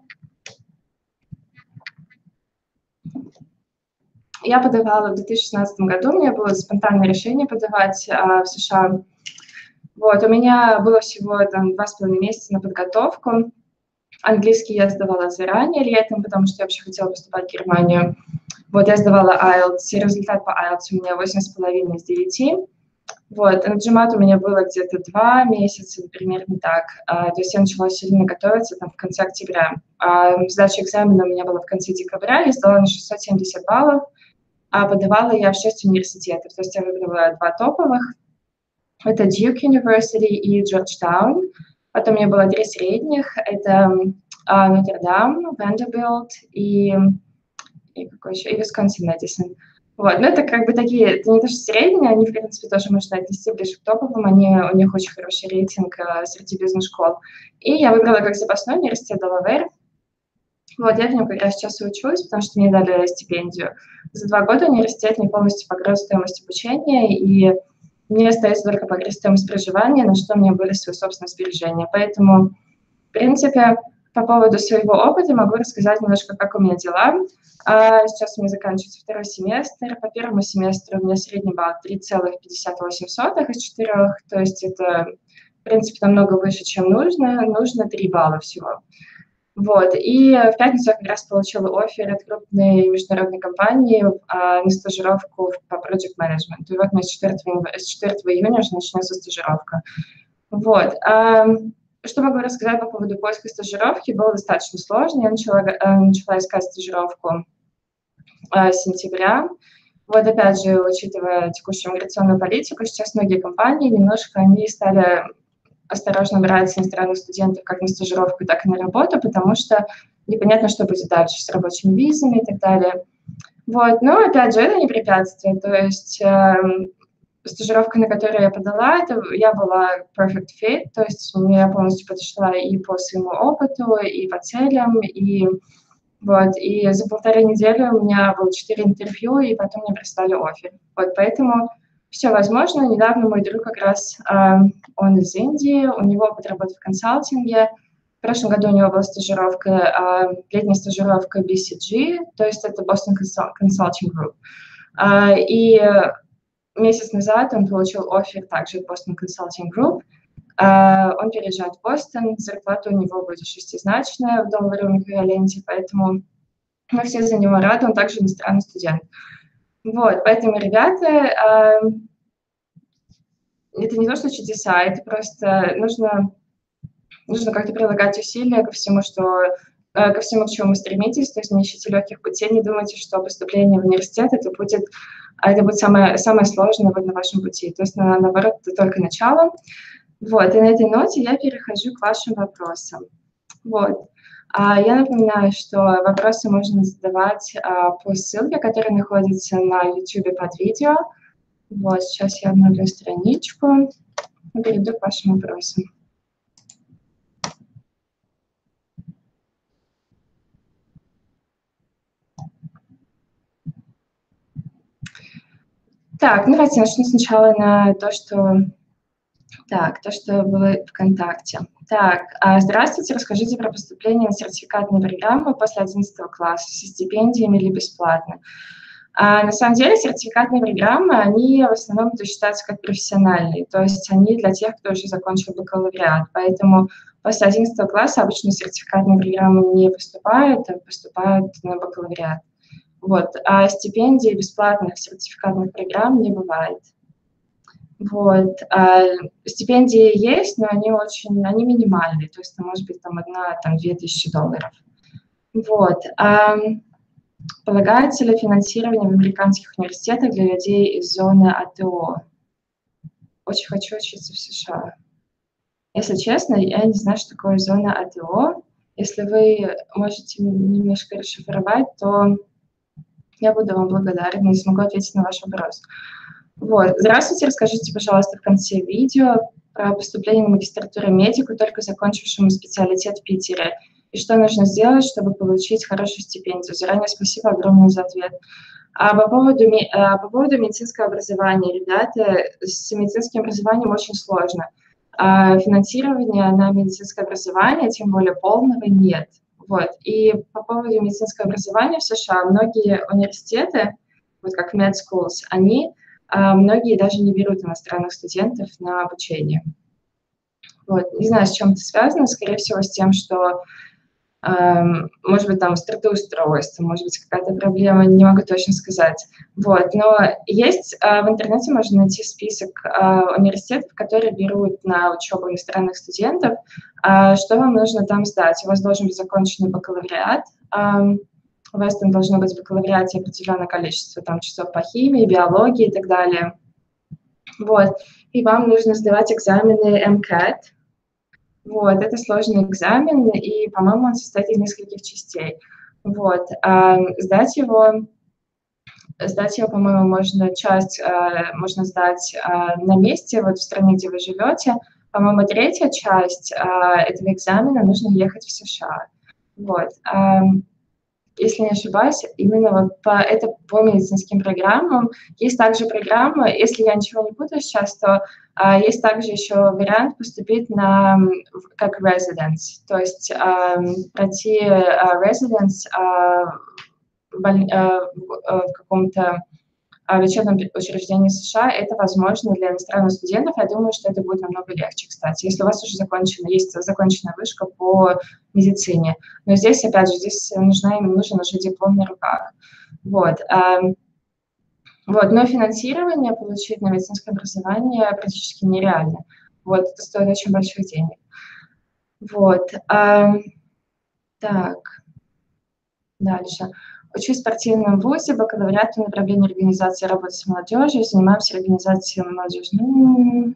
Я подавала в две тысячи шестнадцатом году, у меня было спонтанное решение подавать а, в США. Вот, у меня было всего там два с половиной месяца на подготовку. Английский я сдавала заранее летом, потому что я вообще хотела поступать в Германию. Вот, я сдавала айлтс, и результат по айлтс у меня восемь с половиной из девяти. Вот, на джимат у меня было где-то два месяца, примерно так. А, то есть я начала сильно готовиться там в конце октября. А, сдача экзамена у меня была в конце декабря, я сдала на шестьсот семьдесят баллов, а подавала я в шесть университетов. То есть я выбрала два топовых. Это Duke University и Georgetown. Потом у меня было три средних. Это а, Нотр-Дам, Vanderbilt и, и какой еще? И Висконсин-Мэдисон. Вот, ну это как бы такие, это не то, что средние, они, в принципе, тоже можно отнести ближе к топовым, они, у них очень хороший рейтинг а, среди бизнес-школ. И я выбрала как запасной университет Делавэр. Вот, я в нем как раз сейчас и учусь, потому что мне дали стипендию. За два года университет не полностью покрыл стоимость обучения, и мне остается только покрыть стоимость проживания, на что у меня были свои собственные сбережения. Поэтому, в принципе, по поводу своего опыта могу рассказать немножко, как у меня дела. А сейчас у меня заканчивается второй семестр. По первому семестру у меня средний балл три целых пятьдесят восемь сотых из четырех, то есть это, в принципе, намного выше, чем нужно. Нужно три балла всего. Вот, и в пятницу я как раз получила оффер от крупной международной компании а, на стажировку по project management. И вот у меня с четвёртого июня уже начнется стажировка. Вот. А, что могу рассказать по поводу поиска стажировки? Было достаточно сложно. Я начала, начала искать стажировку а, с сентября. Вот опять же, учитывая текущую миграционную политику, сейчас многие компании немножко они стали осторожно брать иностранных студентов как на стажировку, так и на работу, потому что непонятно, что будет дальше с рабочими визами и так далее. Вот, но опять же, это не препятствие, то есть э, стажировка, на которую я подала, это я была perfect fit, то есть я полностью подошла и по своему опыту, и по целям, и вот, и за полторы недели у меня было четыре интервью, и потом мне прислали оффер. Вот, поэтому все возможно. Недавно мой друг как раз, э, он из Индии, у него опыт работы в консалтинге. В прошлом году у него была стажировка, э, летняя стажировка би си джи, то есть это Boston Consulting Group. Э, и месяц назад он получил оффер также от Boston Consulting Group. Э, он переезжает в Бостон, зарплата у него будет шестизначная в долларовом эквиваленте, поэтому мы все за него рады, он также иностранный студент. Вот, поэтому, ребята, э, это не то, что чудеса, это просто нужно, нужно как-то прилагать усилия ко всему, что, э, ко всему, к чему вы стремитесь, то есть не ищите легких путей, не думайте, что поступление в университет это будет, это будет самое, самое сложное вот на вашем пути, то есть, на, наоборот, это только начало. Вот, и на этой ноте я перехожу к вашим вопросам. Вот. А я напоминаю, что вопросы можно задавать а, по ссылке, которая находится на YouTube под видео. Вот, сейчас я обновлю страничку и перейду к вашим вопросам. Так, ну давайте начну сначала на то, что... Так, то, что было ВКонтакте. Так, здравствуйте, расскажите про поступление на сертификатные программы после одиннадцатого класса со стипендиями или бесплатно. А, на самом деле сертификатные программы, они в основном считаются как профессиональные, то есть они для тех, кто уже закончил бакалавриат, поэтому после одиннадцатого класса обычно сертификатные программы не поступают, а поступают на бакалавриат. Вот, а стипендий бесплатных сертификатных программ не бывает. Вот. А, стипендии есть, но они очень, они минимальные, то есть это может быть там одна, там две тысячи долларов. Вот. А, полагается ли финансирование в американских университетах для людей из зоны АТО? Очень хочу учиться в США. Если честно, я не знаю, что такое зона АТО. Если вы можете немножко расшифровать, то я буду вам благодарна и смогу ответить на ваш вопрос. Вот. Здравствуйте, расскажите, пожалуйста, в конце видео про поступление на магистратуру медику, только закончившему специалитет в Питере, и что нужно сделать, чтобы получить хорошую стипендию. Заранее спасибо огромное за ответ. А по поводу, ми- а, по поводу медицинского образования, ребята, с медицинским образованием очень сложно. А финансирования на медицинское образование, тем более полного, нет. Вот. И по поводу медицинского образования в США многие университеты, вот как med schools, они, а, многие даже не берут иностранных студентов на обучение. Вот. Не знаю, с чем это связано, скорее всего, с тем, что Ам, может быть, там с трудоустройством, может быть, какая-то проблема, не могу точно сказать. Вот, но есть, а, в интернете можно найти список, а, университетов, которые берут на учебу иностранных студентов. А, что вам нужно там сдать? У вас должен быть законченный бакалавриат, ам, у вас там должно быть в бакалавриате определенное количество там часов по химии, биологии и так далее. Вот, и вам нужно сдавать экзамены эм кэт. Вот, это сложный экзамен, и, по-моему, он состоит из нескольких частей. Вот, а, сдать его, сдать его, по-моему, можно часть, а, можно сдать а, на месте, вот в стране, где вы живете. По-моему, третья часть а, этого экзамена нужно ехать в США. Вот. А, если не ошибаюсь, именно вот по, это по медицинским программам. Есть также программа, если я ничего не путаю сейчас, то а, есть также еще вариант поступить на м, в- как residence, то есть а, м, пройти а, residence а, в, боль- а, в, а, в каком-то а, лечебном учреждении США. Это возможно для иностранных студентов. Я думаю, что это будет намного легче, кстати, если у вас уже закончена, есть законченная вышка по медицине. Но здесь, опять же, здесь нужна, им нужен уже диплом на руках. Вот. а, Вот, но финансирование получить на медицинское образование практически нереально. Вот, это стоит очень больших денег. Вот. а, Так, дальше. Учусь в спортивном вузе, бакалавриат по направлению организации работы с молодежью, занимаемся организацией молодежи. Ну,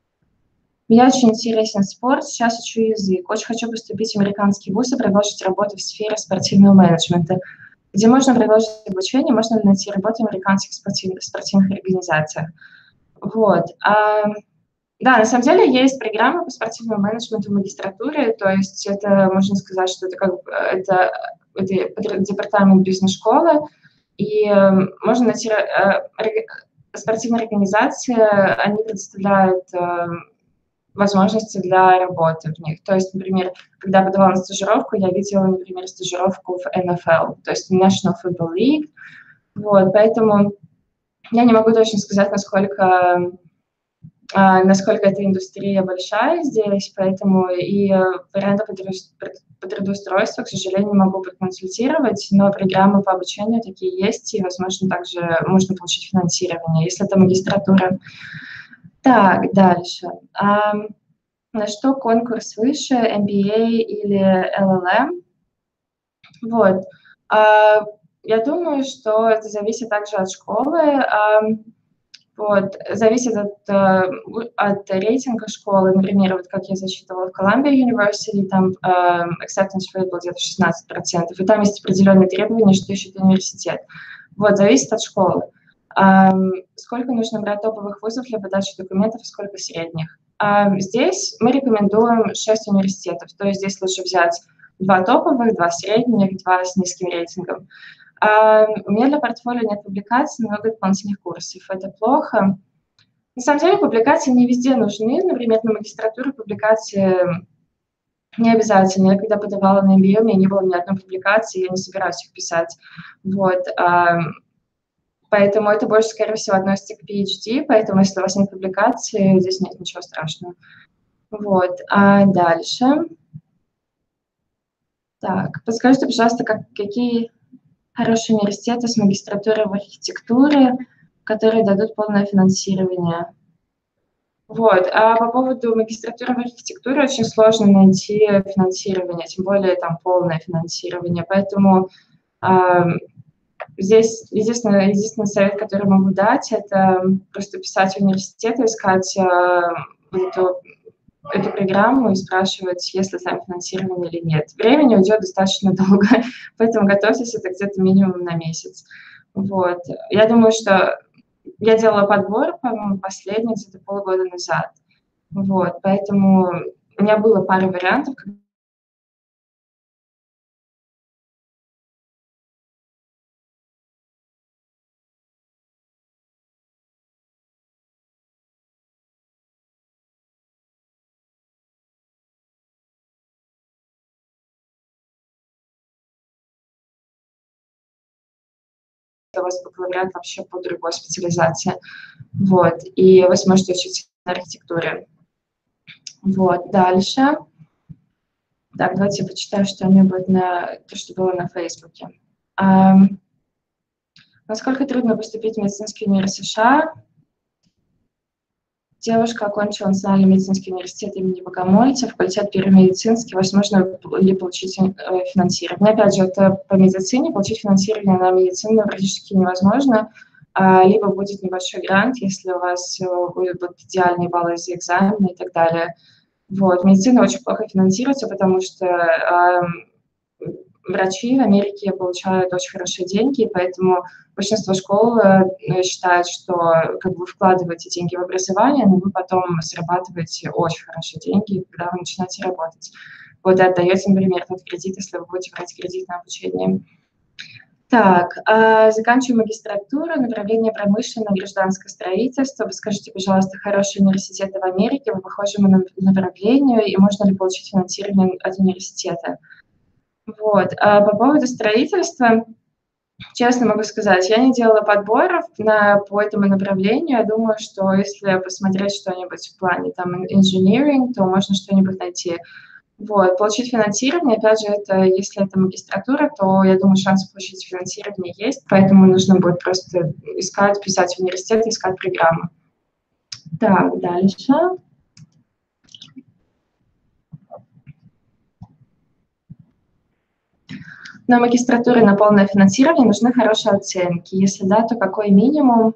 меня очень интересен спорт, сейчас учу язык. Очень хочу поступить в американский вуз и продолжить работу в сфере спортивного менеджмента. Где можно продолжить обучение, можно найти работу в американских спортивных, спортивных организациях. Вот. А, да, на самом деле есть программа по спортивному менеджменту в магистратуре, то есть это, можно сказать, что это как бы, это, это департамент бизнес-школы, и э, можно найти э, спортивные организации, они предоставляют э, возможности для работы в них. То есть, например, когда я подавала на стажировку, я видела, например, стажировку в эн эф эл, то есть National Football League. Вот, поэтому я не могу точно сказать, насколько а, насколько эта индустрия большая здесь, поэтому и э, варианты по трудоустройству, к сожалению, не могу проконсультировать, но программы по обучению такие есть, и, возможно, также можно получить финансирование, если это магистратура. Так, дальше. А, на что конкурс выше, эм би эй или эл эл эм? Вот. А, я думаю, что это зависит также от школы. А, вот, зависит от, э, от рейтинга школы. Например, вот как я зачитывала в Columbia University, там э, acceptance rate был где-то шестнадцать процентов, и там есть определенные требования, что ищет университет. Вот, зависит от школы. А, сколько нужно брать топовых вузов для подачи документов, и сколько средних? А, здесь мы рекомендуем шесть университетов, то есть здесь лучше взять два топовых, два средних, два с низким рейтингом. А, у меня для портфолио нет публикаций, много дополнительных курсов. Это плохо. На самом деле публикации не везде нужны. Например, на магистратуру публикации не обязательно. Я когда подавала на эм би эй, у меня не было ни одной публикации, я не собираюсь их писать. Вот. А, поэтому это больше, скорее всего, относится к пи эйч ди, поэтому если у вас нет публикации, здесь нет ничего страшного. Вот. А дальше. Так, подскажите, пожалуйста, как, какие хорошие университеты с магистратурой в архитектуре, которые дадут полное финансирование. Вот. А по поводу магистратуры в архитектуре очень сложно найти финансирование, тем более там полное финансирование. Поэтому э, здесь единственный, единственный совет, который могу дать, это просто писать в университет, искать э, эту, эту программу и спрашивать, есть ли там финансирование или нет. Времени уйдет достаточно долго, поэтому готовьтесь, это где-то минимум на месяц. Вот. Я думаю, что я делала подбор, по-моему, последний где-то полгода назад. Вот, поэтому у меня было пара вариантов, у вас бакалавриат вообще по другой специализации. Вот, и вы сможете учиться на архитектуре. Вот, дальше. Так, давайте я почитаю, что у меня будет на то, что было на Фейсбуке. А, насколько трудно поступить в медицинский университет США? Девушка окончила Национальный медицинский университет имени Богомольца, факультет биомедицинский. Возможно ли получить финансирование? Опять же, это по медицине. Получить финансирование на медицину практически невозможно. Либо будет небольшой грант, если у вас будут идеальные баллы за экзамены и так далее. Вот. Медицина очень плохо финансируется, потому что э, врачи в Америке получают очень хорошие деньги, поэтому большинство школ э, считают, что как бы вкладываете деньги в образование, но вы потом зарабатываете очень хорошие деньги, когда вы начинаете работать. Вот и отдаете, например, тот кредит, если вы будете брать кредит на обучение. Так, э, заканчиваю магистратуру, направление промышленное, гражданское строительство. Скажите, пожалуйста, хорошие университеты в Америке по похожему направлению, и можно ли получить финансирование от университета? Вот, а по поводу строительства, честно могу сказать, я не делала подборов на, по этому направлению. Я думаю, что если посмотреть что-нибудь в плане там engineering, то можно что-нибудь найти. Вот, получить финансирование, опять же, это, если это магистратура, то, я думаю, шанс получить финансирование есть, поэтому нужно будет просто искать, писать в университет, искать программу. Так, дальше. На магистратуре на полное финансирование нужны хорошие оценки. Если да, то какой минимум?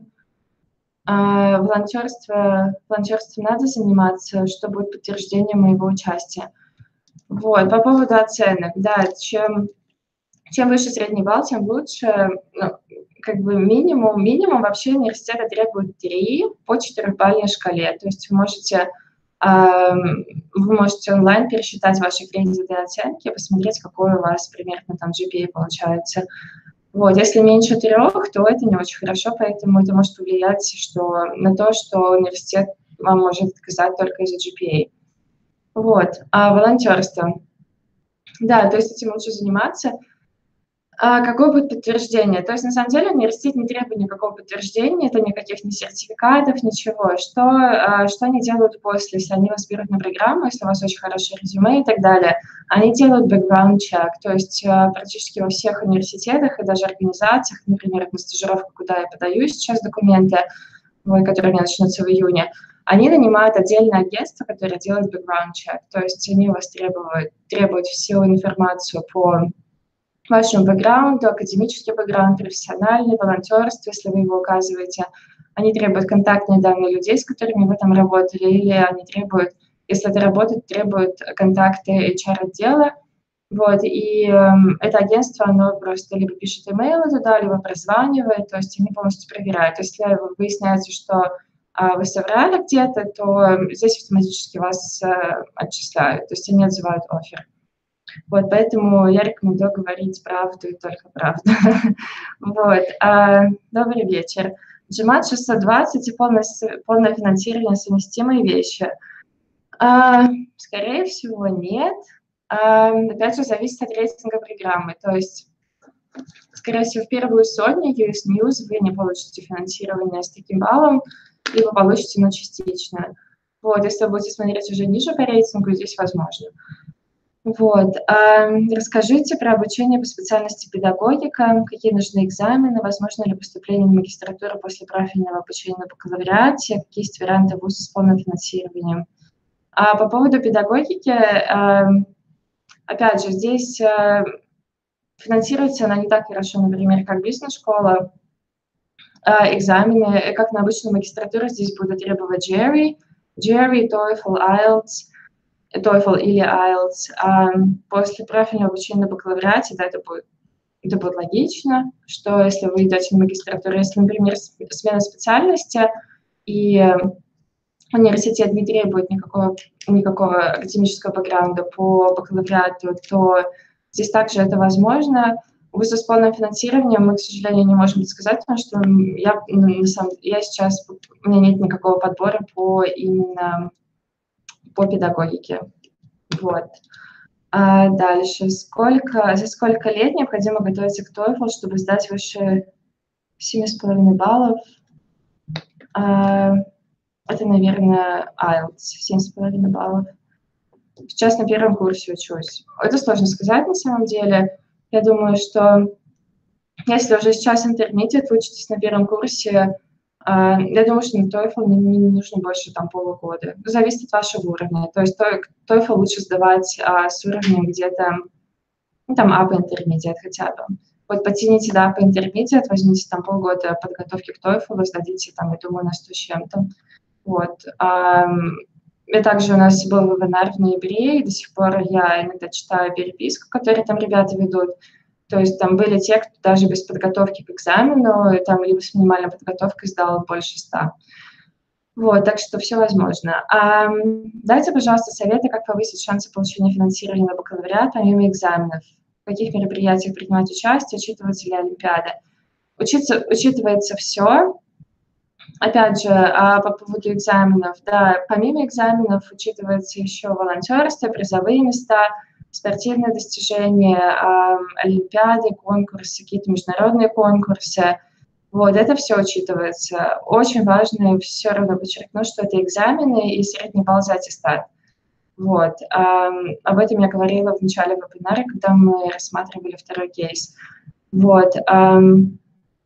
А, волонтерство, волонтерством надо заниматься, что будет подтверждением моего участия. Вот, по поводу оценок, да, чем, чем выше средний балл, тем лучше, ну, как бы минимум, минимум вообще университета требует три по четырехбалльной шкале, то есть вы можете, э, вы можете онлайн пересчитать ваши кредиты и оценки, посмотреть, какой у вас примерно там джи пи эй получается. Вот, если меньше трех, то это не очень хорошо, поэтому это может влиять что, на то, что университет вам может отказать только из-за джи пи эй. Вот, а волонтерство. Да, то есть этим лучше заниматься. А какое будет подтверждение? То есть на самом деле университет не требует никакого подтверждения, это никаких ни сертификатов, ничего. Что, а, что они делают после, если они вас берут на программу, если у вас очень хорошее резюме и так далее? Они делают background check, то есть а, практически во всех университетах и даже организациях, например, на стажировку, куда я подаю сейчас документы, которые у меня начнутся в июне, они нанимают отдельное агентство, которое делает background check, то есть они у вас требуют, требуют всю информацию по вашему бэкграунду, академический бэкграунд, профессиональный, волонтерство, если вы его указываете. Они требуют контактные данные людей, с которыми вы там работали, или они требуют, если это работает, требуют контакты эйч ар-отдела. Вот, и э, это агентство, оно просто либо пишет имейлы туда, либо прозванивает, то есть они полностью проверяют. Если вы выясняете, что э, вы соврали где-то, то здесь автоматически вас э, отчисляют, то есть они отзывают оффер. Вот, поэтому я рекомендую говорить правду и только правду. Вот. Добрый вечер. Джимат шестьсот двадцать и полное, полное финансирование совместимые вещи. Скорее всего, нет. Опять же, зависит от рейтинга программы. То есть, скорее всего, в первую сотню ю эс News вы не получите финансирование с таким баллом, либо получите, но частично. Вот, если вы будете смотреть уже ниже по рейтингу, здесь возможно. Вот. Расскажите про обучение по специальности педагогика, какие нужны экзамены, возможно ли поступление в магистратуру после профильного обучения на бакалавриате, какие есть варианты вуза с полным финансированием. А по поводу педагогики, опять же, здесь финансируется она не так хорошо, например, как бизнес-школа. Экзамены, как на обычную магистратуру, здесь будут требовать джи ар и, джи ар и, TOEFL, айлтс, TOEFL или айлтс. А после профильного обучения на бакалавриате, да, это будет, это будет логично, что если вы идете на магистратуру, если, например, смена специальности, и университет не требует никакого, никакого академического бэкграунда по бакалавриату, то здесь также это возможно. Вузы с полным финансированием мы, к сожалению, не можем сказать, потому что я, на самом, я сейчас, у меня нет никакого подбора по именно по педагогике. Вот. А дальше. Сколько, за сколько лет необходимо готовиться к TOEFL, чтобы сдать высшее семь с половиной баллов. А, это, наверное, айлтс, семь с половиной баллов. Сейчас на первом курсе учусь. Это сложно сказать на самом деле. Я думаю, что если уже сейчас intermediate, вы учитесь на первом курсе, а, я думаю, что на TOEFL не, не нужно больше там полугода. Зависит от вашего уровня. То есть TOEFL лучше сдавать а, с уровнем где-то, ну, там, upper intermediate хотя бы. Вот потяните до upper intermediate, возьмите там полгода подготовки к TOEFL, сдадите там, я думаю, на сто с чем-то. Вот. А, и также у нас был вебинар в ноябре, и до сих пор я иногда читаю переписку, которую там ребята ведут. То есть там были те, кто даже без подготовки к экзамену, там либо с минимальной подготовкой сдал больше ста. Вот, так что все возможно. А, дайте, пожалуйста, советы, как повысить шансы получения финансирования на бакалавриат помимо экзаменов. В каких мероприятиях принимать участие, учитываются ли олимпиады? Учиться, учитывается все. Опять же, а по поводу экзаменов, да, помимо экзаменов учитывается еще волонтерство, призовые места, спортивные достижения, э, олимпиады, конкурсы, какие-то международные конкурсы. Вот, это все учитывается. Очень важно все равно подчеркнуть, что это экзамены и средний балл за аттестат. Вот, эм, об этом я говорила в начале вебинара, когда мы рассматривали второй кейс. Вот, эм,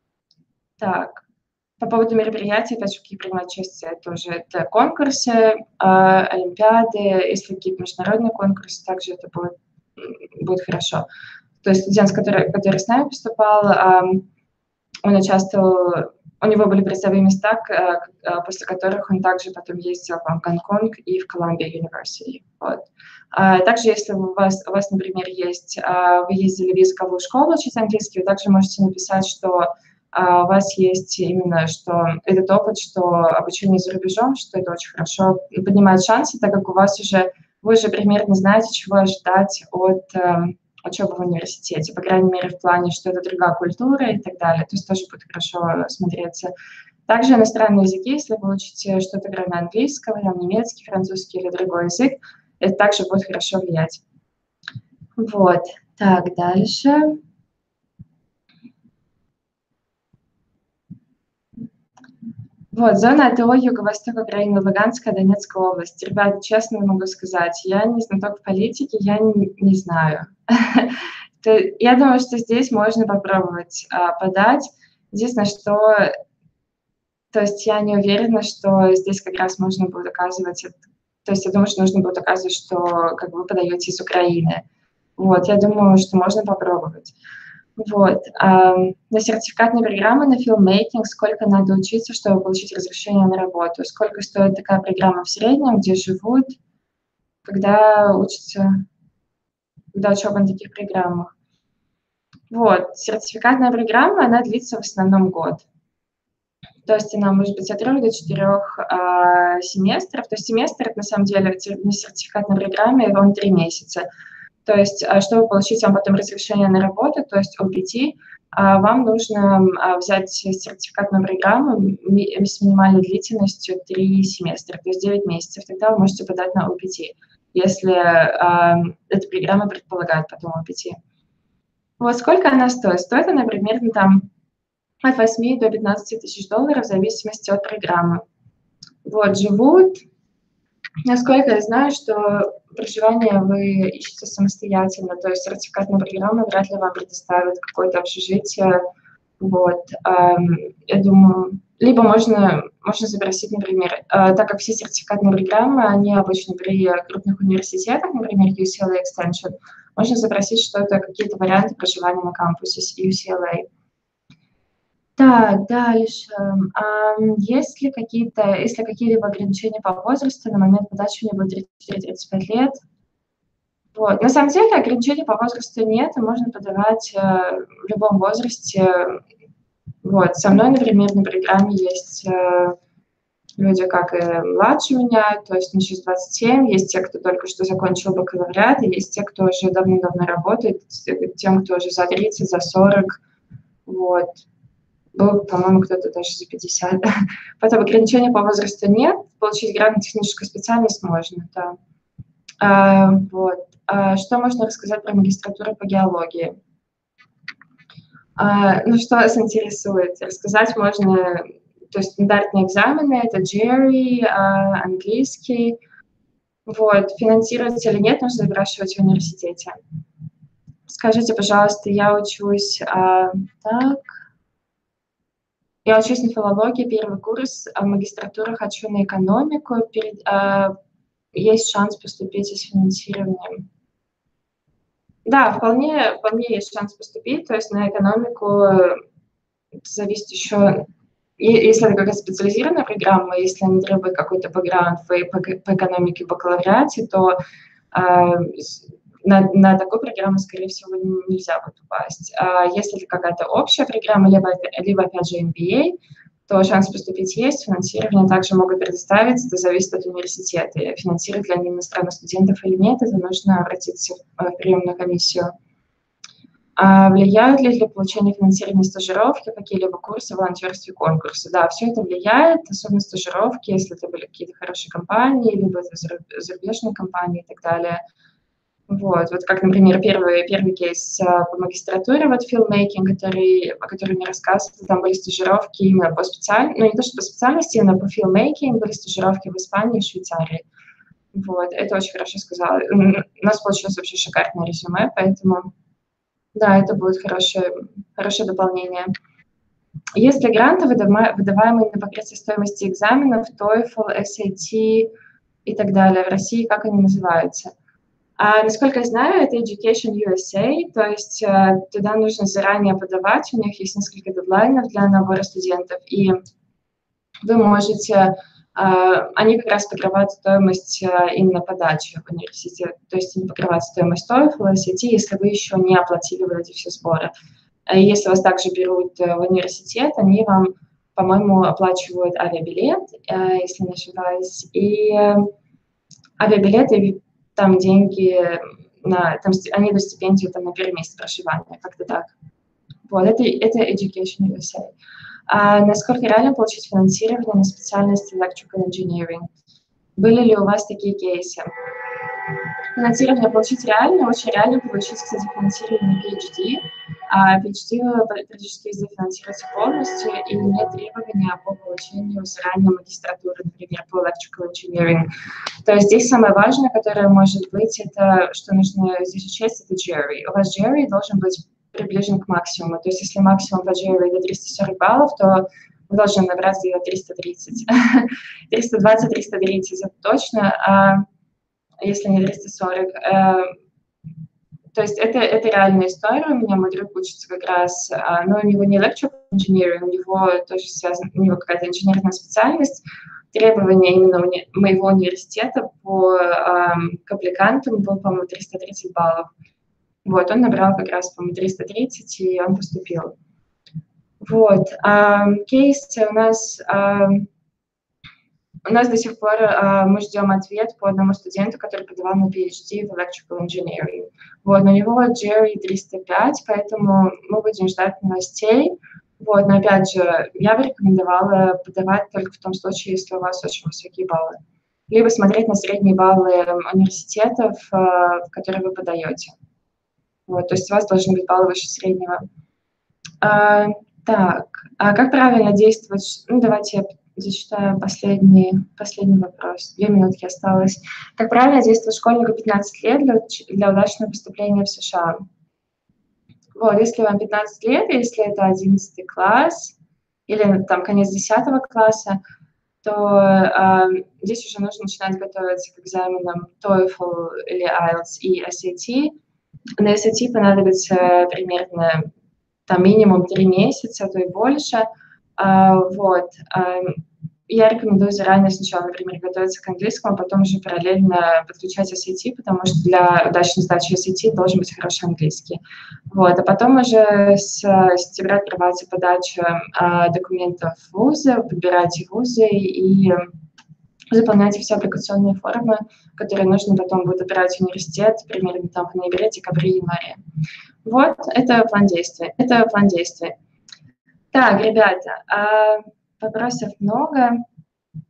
так. По поводу мероприятий, опять же, какие принимать участие, тоже это конкурсы, э, олимпиады, если какие-то международные конкурсы, также это будет, будет хорошо. То есть студент, который, который с нами поступал, э, он участвовал, у него были призовые места, э, после которых он также потом ездил в Гонконг и в Columbia University. Вот. А также, если у вас, у вас, например, есть, э, вы ездили в языковую школу учить английский, вы также можете написать, что Uh, у вас есть именно что этот опыт, что обучение за рубежом, что это очень хорошо поднимает шансы, так как у вас уже, вы уже примерно знаете, чего ожидать от э, учебы в университете, по крайней мере, в плане, что это другая культура и так далее, то есть тоже будет хорошо смотреться. Также иностранные языки, если вы учите что-то кроме английского, там, немецкий, французский или другой язык, это также будет хорошо влиять. Вот, так, дальше. Вот, зона АТО, Юго-Восток, Украина, Луганская, Донецкая область. Ребята, честно могу сказать, я не знаток в политике, я не, не знаю. Я думаю, что здесь можно попробовать а, подать. Единственное, что... То есть я не уверена, что здесь как раз можно будет указывать... То есть я думаю, что нужно будет указывать, что как вы подаете из Украины. Вот, я думаю, что можно попробовать. Вот. А, на сертификатные программы, на филммейкинг, сколько надо учиться, чтобы получить разрешение на работу? Сколько стоит такая программа в среднем, где живут, когда учатся, когда учеба на таких программах? Вот. Сертификатная программа, она длится в основном год. То есть она может быть от трех до четырех а, семестров. То есть семестр, это на самом деле на сертификатной программе, он три месяца. То есть, чтобы получить вам потом разрешение на работу, то есть о пи ти, вам нужно взять сертификатную программу с минимальной длительностью три семестра, то есть девять месяцев. Тогда вы можете подать на о пи ти, если эта программа предполагает потом о пи ти. Вот сколько она стоит? Стоит она примерно там от восьми до пятнадцати тысяч долларов в зависимости от программы. Вот, живут. Насколько я знаю, что проживание вы ищете самостоятельно, то есть сертификатная программа вряд ли вам предоставит какое-то общежитие. Вот, я думаю, либо можно, можно запросить, например, так как все сертификатные программы, они обычно при крупных университетах, например, ю си эл эй Extension, можно запросить что-то, какие-то варианты проживания на кампусе с ю си эл эй. Так, дальше. А, есть ли какие-то, есть ли какие-либо ограничения по возрасту на момент подачи мне будет тридцать четыре — тридцать пять лет? Вот. На самом деле ограничений по возрасту нет, и можно подавать э, в любом возрасте. Вот. Со мной, например, на программе есть э, люди, как и младше меня, то есть мне сейчас двадцать семь, есть те, кто только что закончил бакалавриат, и есть те, кто уже давно-давно работает, тем, кто уже за тридцать, за сорок. Вот. Был, по-моему, кто-то даже за пятьдесят. Поэтому ограничений по возрасту нет. Получить грант на техническую специальность можно, да. А, вот. А, что можно рассказать про магистратуру по геологии? А, ну, что вас интересует? Рассказать можно, то есть стандартные экзамены, это джи ар и, а, английский. Вот, финансируется или нет, нужно спрашивать в университете. Скажите, пожалуйста, я учусь, а, так. Я учусь на филологии, первый курс, а в магистратуру хочу на экономику. Перед, а, есть шанс поступить и с финансированием. Да, вполне, вполне есть шанс поступить, то есть на экономику зависит еще, если это какая-то специализированная программа, если они требуют какой-то бэкграунд по, по, по экономике в бакалавриате, то а, на, на такую программу, скорее всего, нельзя будет упасть. А если это какая-то общая программа, либо, либо опять же эм би эй, то шанс поступить есть, финансирование также могут предоставить, это зависит от университета. Финансируют ли они иностранных студентов или нет, это нужно обратиться в приемную комиссию. А влияют ли для получения финансирования стажировки, какие-либо курсы, волонтерские конкурсы? Да, все это влияет, особенно стажировки, если это были какие-то хорошие компании, либо это зарубежные компании и так далее. Вот, вот как, например, первый, первый кейс а, по магистратуре, вот filmmaking, который, о котором я рассказывала, там были стажировки именно по специальности, ну не то, что по специальности, именно по filmmaking, были стажировки в Испании и Швейцарии. Вот, это очень хорошо сказала. У нас получилось вообще шикарное резюме, поэтому, да, это будет хорошее, хорошее дополнение. Есть ли гранты, выдаваемые на покрытие стоимости экзаменов, TOEFL, эс эй ти и так далее в России, как они называются? А, насколько я знаю, это Education ю эс эй, то есть а, туда нужно заранее подавать, у них есть несколько дедлайнов для набора студентов, и вы можете, а, они как раз покрывают стоимость а, именно подачи в университет, то есть они покрывают стоимость TOEFL, эс эй ти, если вы еще не оплатили вот эти все сборы. Если вас также берут в университет, они вам, по-моему, оплачивают авиабилет, если не ошибаюсь, и авиабилеты, там деньги, на, там, они дают стипендию там, на первый месяц проживания, как-то так. Вот, это, это Education ю эс эй. А насколько реально получить финансирование на специальность Electrical Engineering? Были ли у вас такие кейсы? Финансирование получить реально, очень реально получить, кстати, финансирование на пи эйч ди. А пи эйч ди практически везде финансируется полностью, и нет требования по получению заранее магистратуры, например, по Electrical Engineering. То есть здесь самое важное, которое может быть, это, что нужно здесь учесть, это джи ар и. У вас джи ар и должен быть приближен к максимуму. То есть если максимум по джи ар и до триста сорок баллов, то вы должны набрать где-то триста тридцать. триста двадцать - триста тридцать, это точно. А если не триста сорок. Э, то есть это, это реальная история. У меня мой друг учится как раз, а, но у него не electrical engineering, у него тоже связано, у него какая-то инженерная специальность. Требования именно уни моего университета по а, к аппликантам было, по-моему, триста тридцать баллов. Вот, он набрал как раз, по-моему, триста тридцать, и он поступил. Вот, а, кейс у нас... А, У нас до сих пор uh, мы ждем ответ по одному студенту, который подавал на пи эйч ди в Electrical Engineering. Вот, но у него джи ар и триста пять, поэтому мы будем ждать новостей. Вот, но опять же, я бы рекомендовала подавать только в том случае, если у вас очень высокие баллы. Либо смотреть на средние баллы университетов, uh, в которые вы подаете. Вот, то есть у вас должны быть баллы выше среднего. Uh, так, а как правильно действовать? Ну, давайте я зачитаю последний, последний вопрос. Две минутки осталось. Как правильно действовать школьнику пятнадцать лет для, для удачного поступления в США? Вот, если вам пятнадцать лет, если это одиннадцатый класс или там конец десятого класса, то э, здесь уже нужно начинать готовиться к экзаменам TOEFL или айлтс и эс эй ти. На эс эй ти понадобится примерно там минимум три месяца, а то и больше. Uh, вот. Uh, я рекомендую заранее сначала, например, готовиться к английскому, а потом уже параллельно подключать эс эй ти, потому что для удачной сдачи эс эй ти должен быть хороший английский. Вот. А потом уже с сентября открывается подача uh, документов в вузы, подбирайте вузы и заполняйте все аппликационные формы, которые нужно потом будет отправить в университет примерно там в ноябре, декабре, январе. Вот, это план действий. Это план действий. Так, ребята, вопросов много.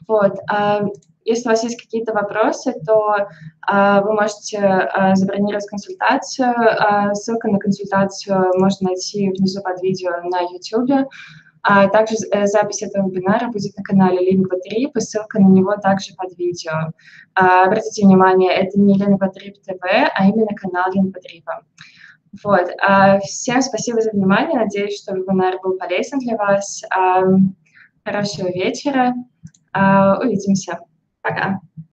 Вот, а, если у вас есть какие-то вопросы, то, а, вы можете, а, забронировать консультацию. А, ссылка на консультацию можно найти внизу под видео на "Ютубе". А также з э, запись этого вебинара будет на канале Lingua Trip, и ссылка на него также под видео. А, обратите внимание, это не Lingua Trip тэ вэ, а именно канал Lingua Trip. Вот, а, всем спасибо за внимание. Надеюсь, что вебинар был полезен для вас. Ам, хорошего вечера. А, увидимся. Пока.